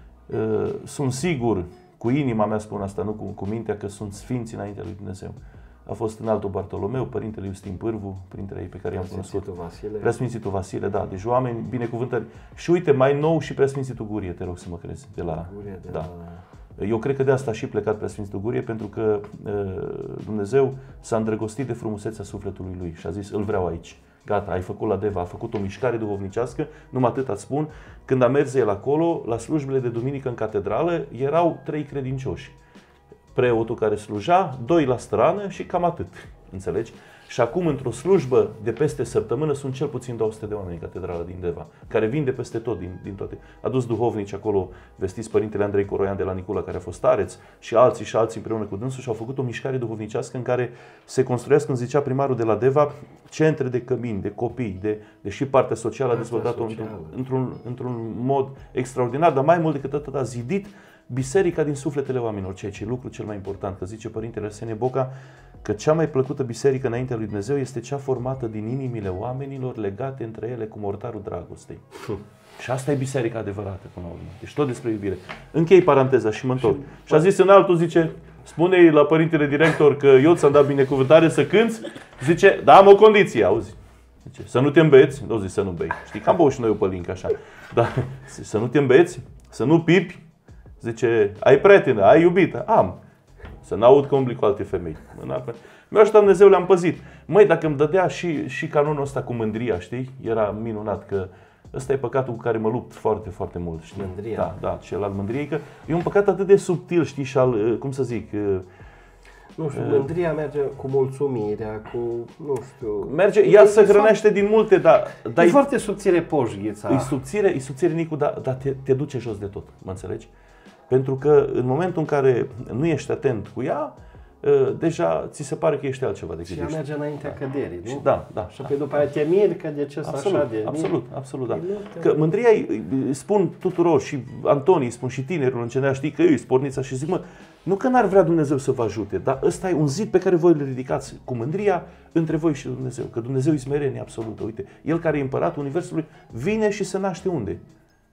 uh, sunt sigur, cu inima mea spun asta, nu cu, cu mintea, că sunt sfinți înaintea lui Dumnezeu. A fost înaltul Bartolomeu, Părintele Iustin Pârvu, printre ei pe care i-am cunoscut. Vasile. Preasfințitul Vasile, da, deci oameni binecuvântări. Și uite, mai nou și Preasfințitul Gurie, te rog să mă crezi, de la... Gurie, de da. la... Eu cred că de asta a și plecat Preasfințitul Gurie, pentru că uh, Dumnezeu s-a îndrăgostit de frumusețea sufletului lui și a zis, îl vreau aici. Gata, ai făcut la Deva, a făcut o mișcare duhovnicească, numai atât îți spun. Când a mers el acolo, la slujbele de duminică în catedrală, erau trei credincioși. Preotul care sluja, doi la strană și cam atât, înțelegi? Și acum, într-o slujbă de peste săptămână, sunt cel puțin două sute de oameni în catedrala din Deva, care vin de peste tot, din, din toate. A dus duhovnici acolo, vestiți Părintele Andrei Coroian de la Nicula, care a fost stareț, și alții și alții împreună cu dânsul și au făcut o mișcare duhovnicească în care se construiesc, cum zicea primarul de la Deva, centre de cămini, de copii, de, de și partea socială a dezvoltat-o într-un, într-un mod extraordinar, dar mai mult decât atât a zidit biserica din sufletele oamenilor, ceea ce e lucru cel mai important, că zice Părintele Arsenie Boca că cea mai plăcută biserică înaintea lui Dumnezeu este cea formată din inimile oamenilor legate între ele cu mortarul dragostei. Și asta e biserica adevărată până la urmă. Deci tot despre iubire. Închei paranteza și mă întorc. Și, și a zis în altul, zice, spune-i la Părintele Director că eu ți-am dat binecuvântare să cânți, zice, da, am o condiție, auzi. Zice, să nu te îmbeți, nu zice să nu bei. Știi, cam bău și noi o pălincă așa. Dar să nu te îmbeți, să nu pipi. Zice, ai prietenă, ai iubită? Am. Să n-aud că umbli cu alte femei. Mi-a ajutat Dumnezeu, le-am păzit. Măi, dacă îmi dădea și, și canonul ăsta cu mândria, știi? Era minunat, că ăsta e păcatul cu care mă lupt foarte, foarte mult. Știi? Mândria. Da, da, cel al mândriei, că e un păcat atât de subtil, știi, și al, cum să zic... Nu știu, mândria merge cu mulțumirea, cu, nu știu... Merge, ea se hrănește din multe, dar... E foarte subțire poșghița. E subțire, e subțire, Nicu, dar, dar te, te duce jos de tot, mă înțelegi? Pentru că în momentul în care nu ești atent cu ea, deja ți se pare că ești altceva decât ești. Și ea merge înaintea da. căderii, nu? Da, da. Și apoi după aia te miri că de ce să așa de... Absolut, absolut, da. Că mândria, spun tuturor, și Antonii, spun și tinerilor în general, știi că eu îi spornița și zic, mă, nu că n-ar vrea Dumnezeu să vă ajute, dar ăsta e un zid pe care voi îl ridicați cu mândria între voi și Dumnezeu. Că Dumnezeu e smerenie absolută. Uite, El care e împăratul Universului vine și se naște unde?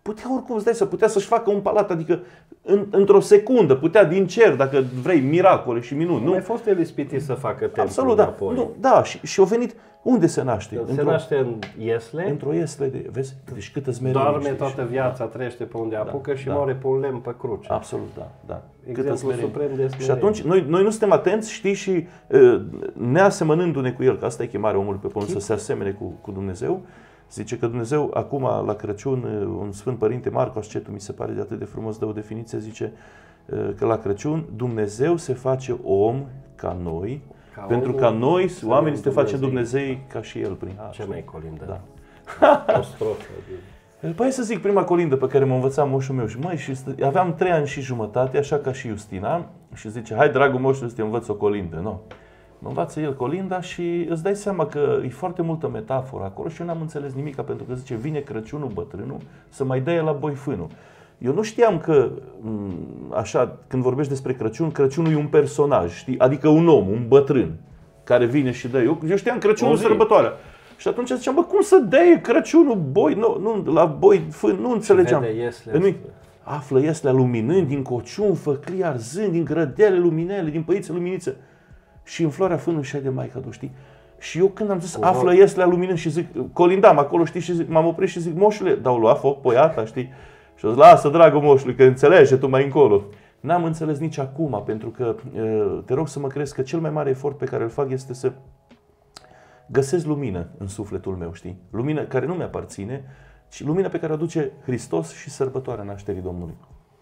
putea oricum, îți dai să putea să-și facă un palat, adică în, într-o secundă, putea din cer, dacă vrei, miracole și minuni. Nu a fost el ispitit să facă templul absolut, da. înapoi. Nu, da, și, și a venit, unde se naște? Se naște în Iesle. Într-o Iesle, de, vezi? Deci câtă smerenie. Doarme toată viața, trăiește pe unde apucă și da. moare pe un lemn pe cruce. Absolut, da. da. Exemplu suprem de smerenie. Și atunci noi, noi nu suntem atenți, știi, și uh, neasemănându-ne cu El, că asta e chemarea omului pe pământ, să se asemene cu, cu Dumnezeu. Zice că Dumnezeu, acum la Crăciun, un Sfânt Părinte, Marco Ascetu, mi se pare de atât de frumos, dă o definiție, zice că la Crăciun Dumnezeu se face om ca noi, ca pentru ca noi, oamenii, să te facem Dumnezei ca și El prin har. Ce mai colindă? Da. O strofă. Păi să zic prima colindă pe care m-a învățat moșul meu și măi, și aveam trei ani și jumătate, așa ca și Justina, și zice, hai dragul moșul să te învăț o colindă. No. Mă învață el colinda și îți dai seama că e foarte multă metaforă acolo și eu n-am înțeles nimic, pentru că zice, vine Crăciunul bătrânul să mai dea la boi fânul. Eu nu știam că, așa, când vorbești despre Crăciun, Crăciunul e un personaj, știi? Adică un om, un bătrân, care vine și dă. Eu, eu știam Crăciunul sărbătoarea. Și atunci ziceam, bă, cum să dea Crăciunul boi, nu, nu, la boi fân, nu înțelegeam. Află Ieslea luminând, din cociun, făclii arzând, din grădele luminele, din păițe luminiță. Și în floarea fânului și de Maica Do, știi? Și eu când am zis, Uro. află Ieslea luminând și zic, colindam acolo, știi, și m-am oprit și zic, moșule, dar au luat foc poiata, știi? Și o zis, lasă, dragă moșului, că înțelege tu mai încolo. N-am înțeles nici acum, pentru că te rog să mă crezi că cel mai mare efort pe care îl fac este să găsesc lumină în sufletul meu, știi? Lumină care nu mi-aparține, ci lumină pe care o aduce Hristos și sărbătoarea nașterii Domnului.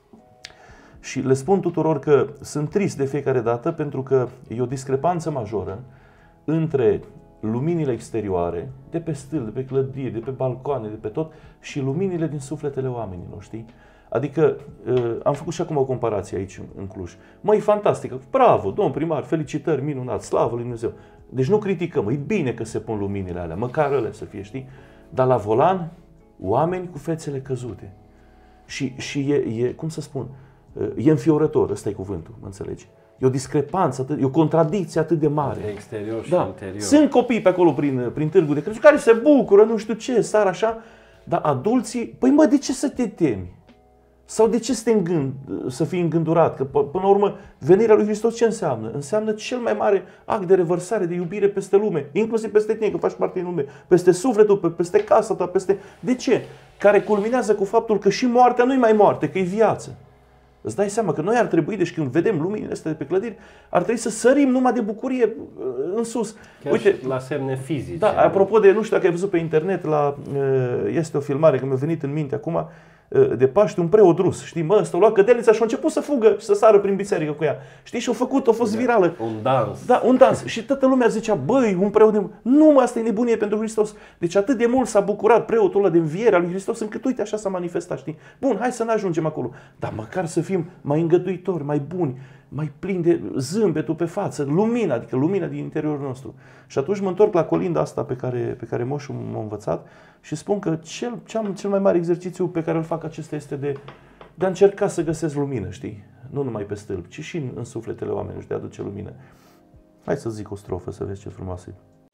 Și le spun tuturor că sunt trist de fiecare dată pentru că e o discrepanță majoră între luminile exterioare, de pe stâlpi, de pe clădiri, de pe balcoane, de pe tot, și luminile din sufletele oamenilor, știi? Adică am făcut și acum o comparație aici în Cluj. Măi, e fantastică, bravo, domn primar, felicitări, minunat, slavă lui Dumnezeu. Deci nu criticăm, e bine că se pun luminile alea, măcar ele să fie, știi? Dar la volan, oameni cu fețele căzute. Și, și e, e, cum să spun, e înfiorător, ăsta e cuvântul, mă înțelegi? E o discrepanță, atât, e o contradicție atât de mare. De exterior și da. interior. Sunt copii pe acolo prin, prin târgul de Crăciun care se bucură, nu știu ce, sar așa, dar adulții, păi mă, de ce să te temi? Sau de ce să, te îngând, să fii îngândurat? Că până la urmă, venirea lui Hristos ce înseamnă? Înseamnă cel mai mare act de revărsare, de iubire peste lume, inclusiv peste tine, că faci parte din lume, peste sufletul, peste casa ta, peste... De ce? Care culminează cu faptul că și moartea nu e mai moarte, că e viață. Îți dai seama că noi ar trebui, deci când vedem luminile astea de pe clădiri, ar trebui să sărim numai de bucurie în sus. Chiar uite, la semne fizice. Da, apropo de, nu știu dacă ai văzut pe internet, la, este o filmare, că mi-a venit în minte acum, de Paște, un preot rus, știi, mă, ăsta a luat cădelnița și a început să fugă și să sară prin biserică cu ea. Știi, și a făcut, a fost virală. Un dans. Da, un dans. Și toată lumea zicea, băi, un preot de... Nu, mă, asta e nebunie pentru Hristos. Deci atât de mult s-a bucurat preotul ăla de învierea lui Hristos, încât, uite, așa s-a manifestat, știi. Bun, hai să ne ajungem acolo. Dar măcar să fim mai îngăduitori, mai buni, mai plini de zâmbetul pe față, lumina, adică lumina din interiorul nostru. Și atunci mă întorc la colinda asta pe care, pe care moșul m-a învățat și spun că cel, cel mai mare exercițiu pe care îl fac acesta este de, de a încerca să găsesc lumină, știi? Nu numai pe stâlp, ci și în, în sufletele oamenilor, de a aduce lumină. Hai să zic o strofă, să vezi ce frumoasă e.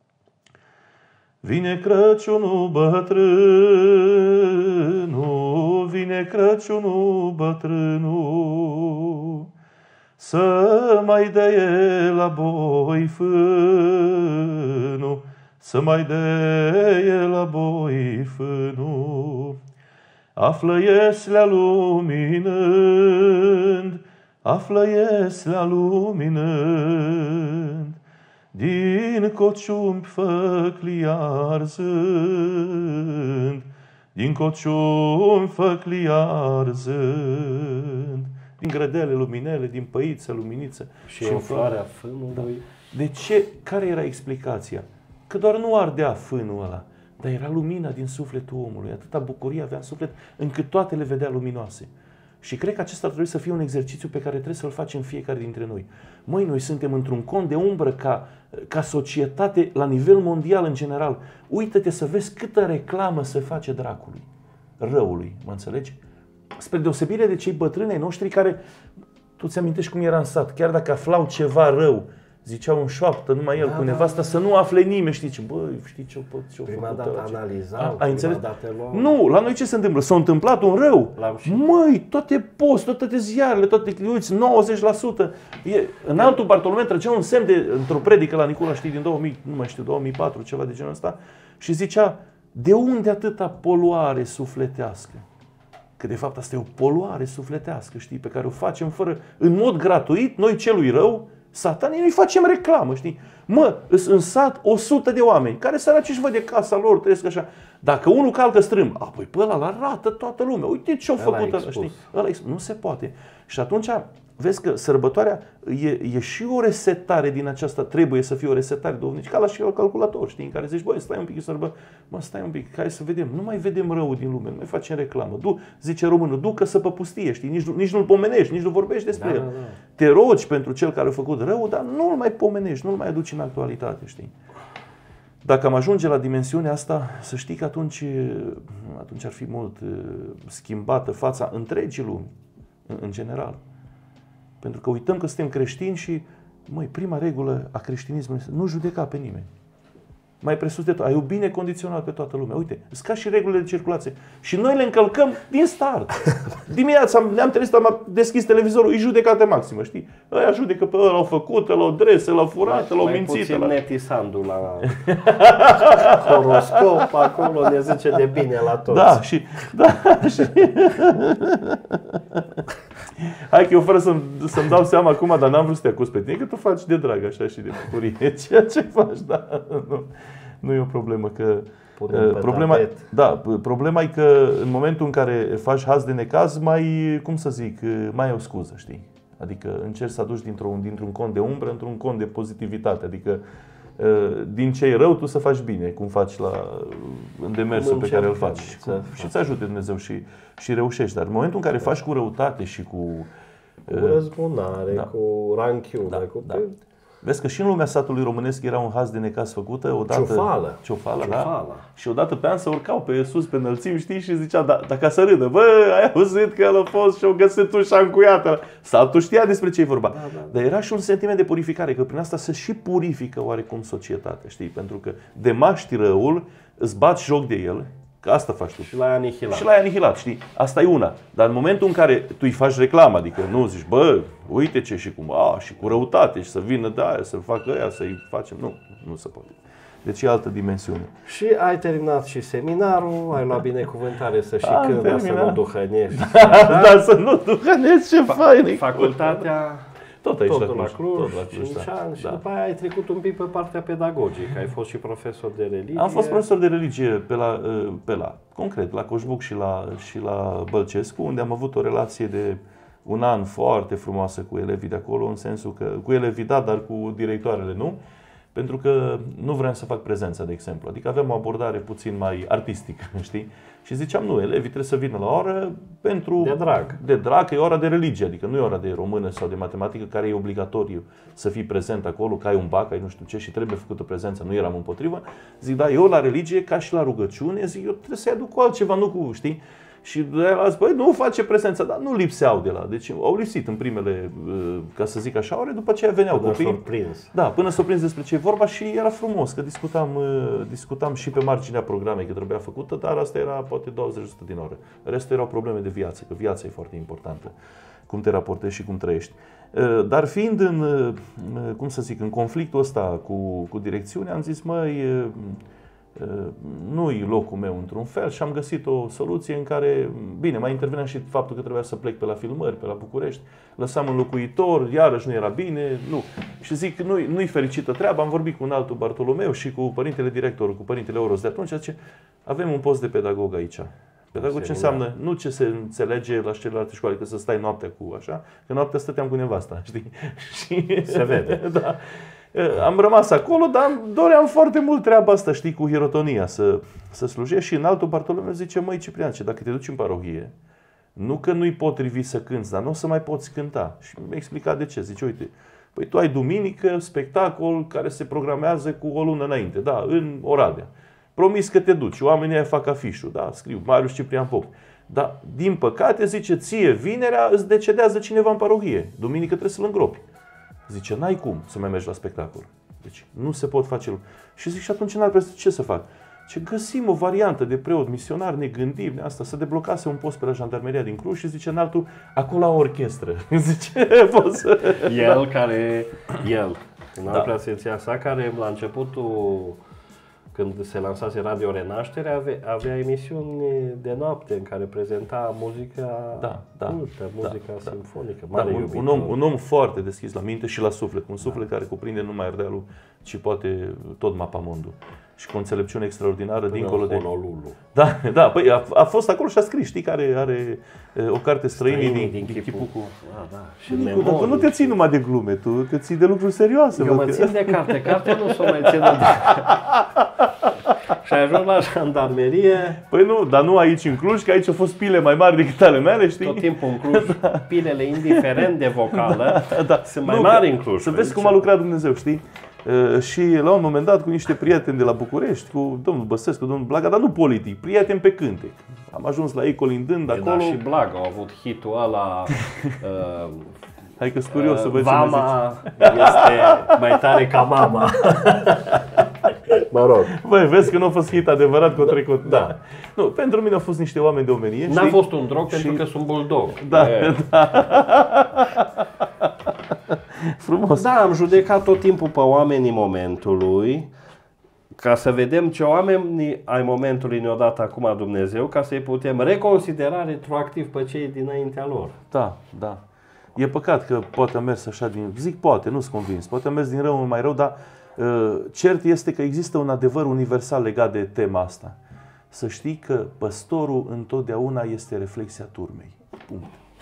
Vine Crăciunul bătrânul, vine Crăciunul bătrânul, să mai dea la boi fânul, să mai dea la boi fânul. Află Ieslea luminând, află Ieslea luminând, din cociumbi făclii arzând, din cociumbi făclii arzând, din grădele luminele, din păiță, luminiță. Și, și în floarea fânului. Da. De ce? Care era explicația? Că doar nu ardea fânul ăla, dar era lumina din sufletul omului. Atâta bucurie avea în suflet, încât toate le vedea luminoase. Și cred că acesta ar trebui să fie un exercițiu pe care trebuie să-l facem fiecare dintre noi. Măi, noi suntem într-un cont de umbră ca, ca societate la nivel mondial în general. Uită-te să vezi câtă reclamă se face dracului, răului, mă înțelegi? Spre deosebire de cei bătrâni ai noștri care, tu ți amintești cum era în sat, chiar dacă aflau ceva rău, Zicea în șoaptă, numai el da, cu nevasta, da, să nu afle nimeni, știi ce, bă, știi ce-o făcut, ce-o prima făcut. dată analizau, ai înțeles? dată luau. Nu, la noi ce se întâmplă? S-a întâmplat un rău. Măi, toate post, toate ziarele, toate, uiți, nouăzeci la sută. E, în altul Bartolomeu trăgea un semn de, într-o predică la Nicola, știi, din două mii, nu mai știu, două mii patru, ceva de genul ăsta, și zicea, de unde atâta poluare sufletească? Că de fapt asta e o poluare sufletească, știi, pe care o facem fără, în mod gratuit, noi celui rău, satanii, noi facem reclamă, știi? Mă, în sat o sută de oameni care săraci își văd de casa lor, trăiesc așa. Dacă unul calcă strâmb, apoi pe ăla la rată toată lumea. Uite ce-a făcut ăla, știi? Ăla nu se poate. Și atunci vezi că sărbătoarea e, e și o resetare din aceasta, trebuie să fie o resetare duhovnicească, ca la și la calculator, știi, în care zici, băi, stai un pic, sărbă, mă, stai un pic, hai să vedem, nu mai vedem răul din lume, nu mai facem reclamă. Du, zice românul, du-că pe pustie, știi, nici, nici nu-l pomenești, nici nu vorbești despre da, el. Da, da. Te rogi pentru cel care a făcut rău, dar nu-l mai pomenești, nu-l mai aduci în actualitate, știi. Dacă am ajunge la dimensiunea asta, să știi că atunci, atunci ar fi mult schimbată fața întregii lumi, în general. Pentru că uităm că suntem creștini și, măi, prima regulă a creștinismului este nu judeca pe nimeni. Mai presus de tot, ai iubi necondiționat pe toată lumea. Uite, sunt ca și regulile de circulație. Și noi le încălcăm din start. Dimineața ne-am trezit, am deschis televizorul, e judecată maximă, știi? Ăia judecă pe ăla, l-au făcut, l-au dres, l-au furat, l-au mințit. Mai puțin la... netisandu la horoscop, acolo ne zice de bine la toți. Da, și... Da, și... Hai că eu fără să-mi, să-mi dau seama acum, dar n-am vrut să te acuz pe tine, că tu faci de drag așa și de bucurie. Ceea ce faci, da, nu, nu e o problemă. Că, uh, problema, da, problema e că în momentul în care faci haz de necaz, mai, cum să zic, mai ai o scuză, știi? Adică încerci să aduci dintr-un, dintr-un cont de umbră într-un cont de pozitivitate. Adică din ce e rău, tu să faci bine, cum faci la în demersul pe care îl faci. Și îți ajute Dumnezeu și, și reușești. Dar în momentul în care faci cu răutate și cu... Cu răzbunare, da, cu ranchiune, da, cu... Da. Vezi că și în lumea satului românesc era un haz de necaz făcută odată. Ciofală. Ciofală, da? Și odată pe an se urcau pe sus, pe înălțimi, știi? Și zicea, da, dacă să râdă, bă, ai auzit că el a fost și-o găsit ușa încuiată. Satul știa despre ce e vorba. Da, da, da. Dar era și un sentiment de purificare, că prin asta se și purifică oarecum societatea, știi? Pentru că de maști răul, îți bați joc de el. Că asta faci tu. Și l-ai anihilat. Și l-ai anihilat, știi? Asta e una. Dar în momentul în care tu îi faci reclamă, adică nu zici, bă, uite ce și cum, a, și cu răutate și să vină de aia, să-l facă aia, să-i facem. Nu, nu se poate. Deci e altă dimensiune. Și ai terminat și seminarul, ai luat binecuvântare să și cânta, să nu duhănești. Da, da, să nu duhănești, ce fain. Facultatea... Tot aici tot la Cluj, Cluj, tot la Cluj, cinci da. ani, și Da. după aia ai trecut un pic pe partea pedagogică. Ai fost și profesor de religie. Am fost profesor de religie pe la, pe la concret, la Coșbuc și la, și la Bălcescu, unde am avut o relație de un an foarte frumoasă cu elevii de acolo, în sensul că cu elevii da, dar cu directoarele nu. Pentru că nu vreau să fac prezența, de exemplu. Adică aveam o abordare puțin mai artistică, știi? Și ziceam, nu, elevii trebuie să vină la oră pentru... De drag. De drag, că e ora de religie, adică nu e ora de română sau de matematică, care e obligatoriu să fii prezent acolo, că ai un bac, ai nu știu ce și trebuie făcută prezența, nu eram împotrivă. Zic, da, eu la religie, ca și la rugăciune, zic, eu trebuie să-i aduc cu altceva, nu cu, știi? Și de la zis, băi, nu face prezența, dar nu lipseau de la. Deci au lipsit în primele, ca să zic așa, ore, după aceea veneau până copii. Prins. Da, până s-o prins despre ce e vorba și era frumos, că discutam, discutam și pe marginea programei, că trebuia făcută, dar asta era poate douăzeci la sută din oră. Restul erau probleme de viață, că viața e foarte importantă, cum te raportezi și cum trăiești. Dar fiind în, cum să zic, în conflictul ăsta cu, cu direcțiunea, am zis, măi, nu-i locul meu într-un fel și am găsit o soluție în care, bine, mai intervenea și faptul că trebuia să plec pe la filmări, pe la București, lăsam un locuitor, iarăși nu era bine, nu. Și zic, nu-i, nu-i fericită treaba, am vorbit cu un altul Bartolomeu și cu părintele director, cu părintele Oros de atunci, zice, avem un post de pedagog aici. Pedagog ce înseamnă, nu ce se înțelege la celelalte școali, că să stai noaptea cu așa, că noaptea stăteam cu nevasta, știi? Și se vede. Da. Am rămas acolo, dar doream foarte mult treaba asta, știi, cu hirotonia, să, să slujești. Și în altul Bartolomeu zice, măi Ciprian, ce dacă te duci în parohie, nu că nu-i potrivit să cânți, dar nu o să mai poți cânta. Și mi-a explicat de ce. Zice, uite, păi tu ai duminică spectacol care se programează cu o lună înainte, da, în Oradea. Promis că te duci, oamenii aia fac afișul, da, scriu, Marius Ciprian Pop. Dar, din păcate, zice, ție, vinerea îți decedează cineva în parohie. Duminică trebuie să-l îngropi. Zice, n-ai cum să mai mergi la spectacol. Deci nu se pot face lucruri. Și zic, și atunci n-ar presă, ce să fac? Ce găsim o variantă de preot misionar, ne gândim, asta, să deblocase un post pe la jandarmeria din Cluj și zice, în altul, acolo la orchestră. Zice, poți să... El care, el, în Da. preasenția sa, care la începutul, când se lansase Radio Renaștere, avea, avea emisiuni de noapte în care prezenta muzica Da, da, cultă, muzica da, simfonică, Da, mare un, iubitor. un, om, un om foarte deschis la minte și la suflet, un suflet care cuprinde nu numai Ardealul, ci poate tot mapamondul. Și cu o înțelepciune extraordinară, Până dincolo de... Honolulu. Da, da, păi a, a fost acolo și a scris, știi, care are e, o carte Străinii din, din din Chipucu. Da, da. Și Nicu, memorii. dar tu nu te ții numai de glume, tu te ții de lucruri serioase. Eu văd mă că- țin de carte, carte nu s-o mai țin de... Și ajung la jandarmerie, Păi nu, dar nu aici în Cluj, că aici au fost pile mai mari decât ale mele, știi? tot timpul în Cluj, pilele, indiferent de vocală, Da. sunt mai Nu, mari că- în Cluj. Să vezi cum a lucrat Dumnezeu, știi? Uh, și la un moment dat cu niște prieteni de la București, cu domnul Băsescu, cu domnul Blaga, dar nu politic, prieteni pe cântec. Am ajuns la ei colindând acolo. Dar și Blaga au avut hitul ăla, uh, Hai că-s curios să vezi ce mai zici. Vama este mai tare ca mama. Mă rog. Băi, vezi că nu a fost hit adevărat cu trecut. Da. Nu, pentru mine au fost niște oameni de omenie. N-a știi? fost un drog Și- pentru că sunt bulldog. Da, E. Frumos. Da, am judecat tot timpul pe oamenii momentului, ca să vedem ce oameni ai momentului ne-o dat acum Dumnezeu, ca să-i putem reconsidera retroactiv pe cei dinaintea lor. Da, da. E păcat că poate a mers așa din... Zic poate, nu-s convins. Poate a mers din rău în mai rău, dar uh, cert este că există un adevăr universal legat de tema asta. Să știi că păstorul întotdeauna este reflexia turmei. Punct.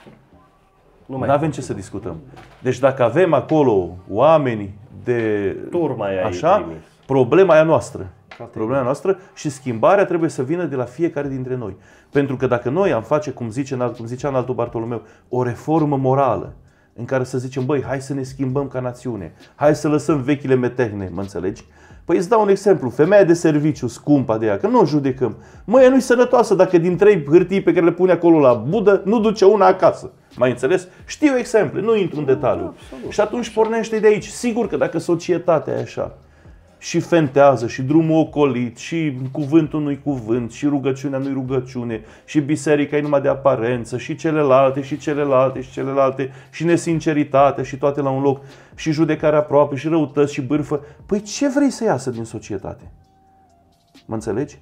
Nu Nu mai avem ce să discutăm. Deci dacă avem acolo oameni de... turma i-ai Așa, trimis. problema e a noastră. Categoric. Problema noastră și schimbarea trebuie să vină de la fiecare dintre noi. Pentru că dacă noi am face, cum, zice, cum zicea în altul Bartolomeu, o reformă morală, în care să zicem, băi, hai să ne schimbăm ca națiune, hai să lăsăm vechile metehne, mă înțelegi? Păi îți dau un exemplu, femeia de serviciu scumpă de ea, că nu o judecăm. Măi, nu-i sănătoasă dacă din trei hârtii pe care le pune acolo la budă, nu duce una acasă. Mai înțeles? Știu exemple, nu intru în detaliu. Absolut. Și atunci pornește de aici. Sigur că dacă societatea e așa, și fentează, și drumul ocolit, și cuvântul nu-i cuvânt, și rugăciunea nu-i rugăciune, și biserica e numai de aparență, și celelalte, și celelalte, și celelalte, și nesinceritatea, și toate la un loc, și judecarea aproape, și răutăți, și bârfă. Păi ce vrei să iasă din societate? Mă înțelegi?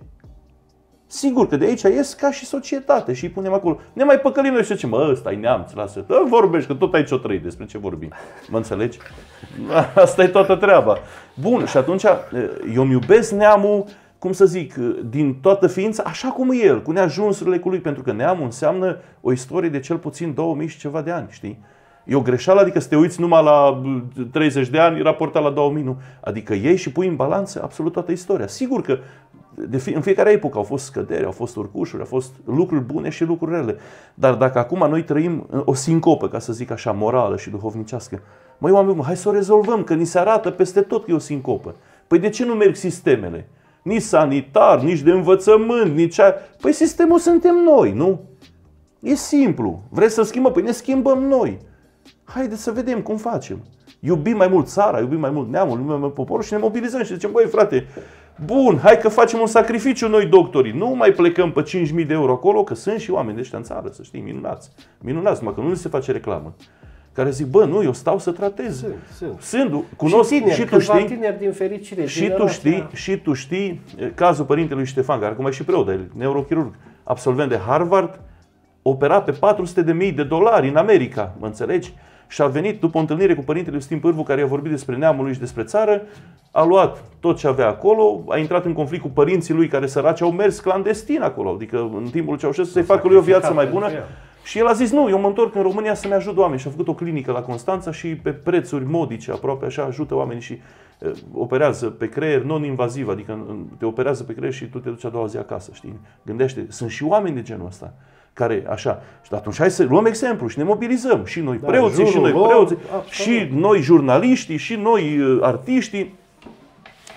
Sigur că de aici ies ca și societate și îi punem acolo. Ne mai păcălim noi și zicem, mă, ăsta-i neamț, lasă, da, vorbești, că tot aici o trăi, despre ce vorbim. Mă înțelegi? Asta e toată treaba. Bun, și atunci eu îmi iubesc neamul, cum să zic, din toată ființa, așa cum e el, cu neajunsurile cu lui, pentru că neamul înseamnă o istorie de cel puțin două mii și ceva de ani, știi? E o greșeală, adică să te uiți numai la treizeci de ani, raportat la două mii, nu. Adică iei și pui în balanță absolut toată istoria. Sigur că de fi, în fiecare epocă au fost scăderi, au fost urcușuri, au fost lucruri bune și lucruri rele. Dar dacă acum noi trăim o sincopă, ca să zic așa, morală și duhovnicească, măi oameni, mă, hai să o rezolvăm, că ni se arată peste tot că e o sincopă. Păi de ce nu merg sistemele? Nici sanitar, nici de învățământ, nici a... Păi sistemul suntem noi, nu? E simplu. Vreți să schimbăm? Păi ne schimbăm noi. Haideți să vedem cum facem. Iubim mai mult țara, iubim mai mult neamul, iubim mai mult poporul și ne mobilizăm și zicem, băi frate, bun, hai că facem un sacrificiu noi doctorii. Nu mai plecăm pe cinci mii de euro acolo, că sunt și oameni de ăștia în țară, să știi, minunați. Minunați, numai că nu se face reclamă. Care zic, bă, nu, eu stau să tratez. Sunt, sunt. Sunt, cunosc și tineri, și tu câțiva știi. tineri din fericire. Și tu generația- știi, și tu știi cazul părintelui Ștefan, care acum e și preot, e neurochirurg, absolvent de Harvard, opera pe patru sute de mii de dolari în America, mă înțelegi? Și a venit după o întâlnire cu părintele Iustin Pârvu, care i-a vorbit despre neamul lui și despre țară, a luat tot ce avea acolo, a intrat în conflict cu părinții lui care săraci au mers clandestin acolo, adică în timpul Ceaușescu să-i facă lui o viață mai bună. Și el a zis, nu, eu mă întorc în România să-mi ajut oameni. Și a făcut o clinică la Constanța și pe prețuri modice, aproape așa, ajută oamenii și uh, operează pe creier non-invaziv, adică uh, te operează pe creier și tu te duci a doua zi acasă, știi? Gândește, sunt și oameni de genul ăsta, care așa. Și atunci hai să luăm exemplu și ne mobilizăm. Și noi Da, preoții, și jurul noi lor, preoții, absolut. și noi jurnaliștii, și noi uh, artiștii.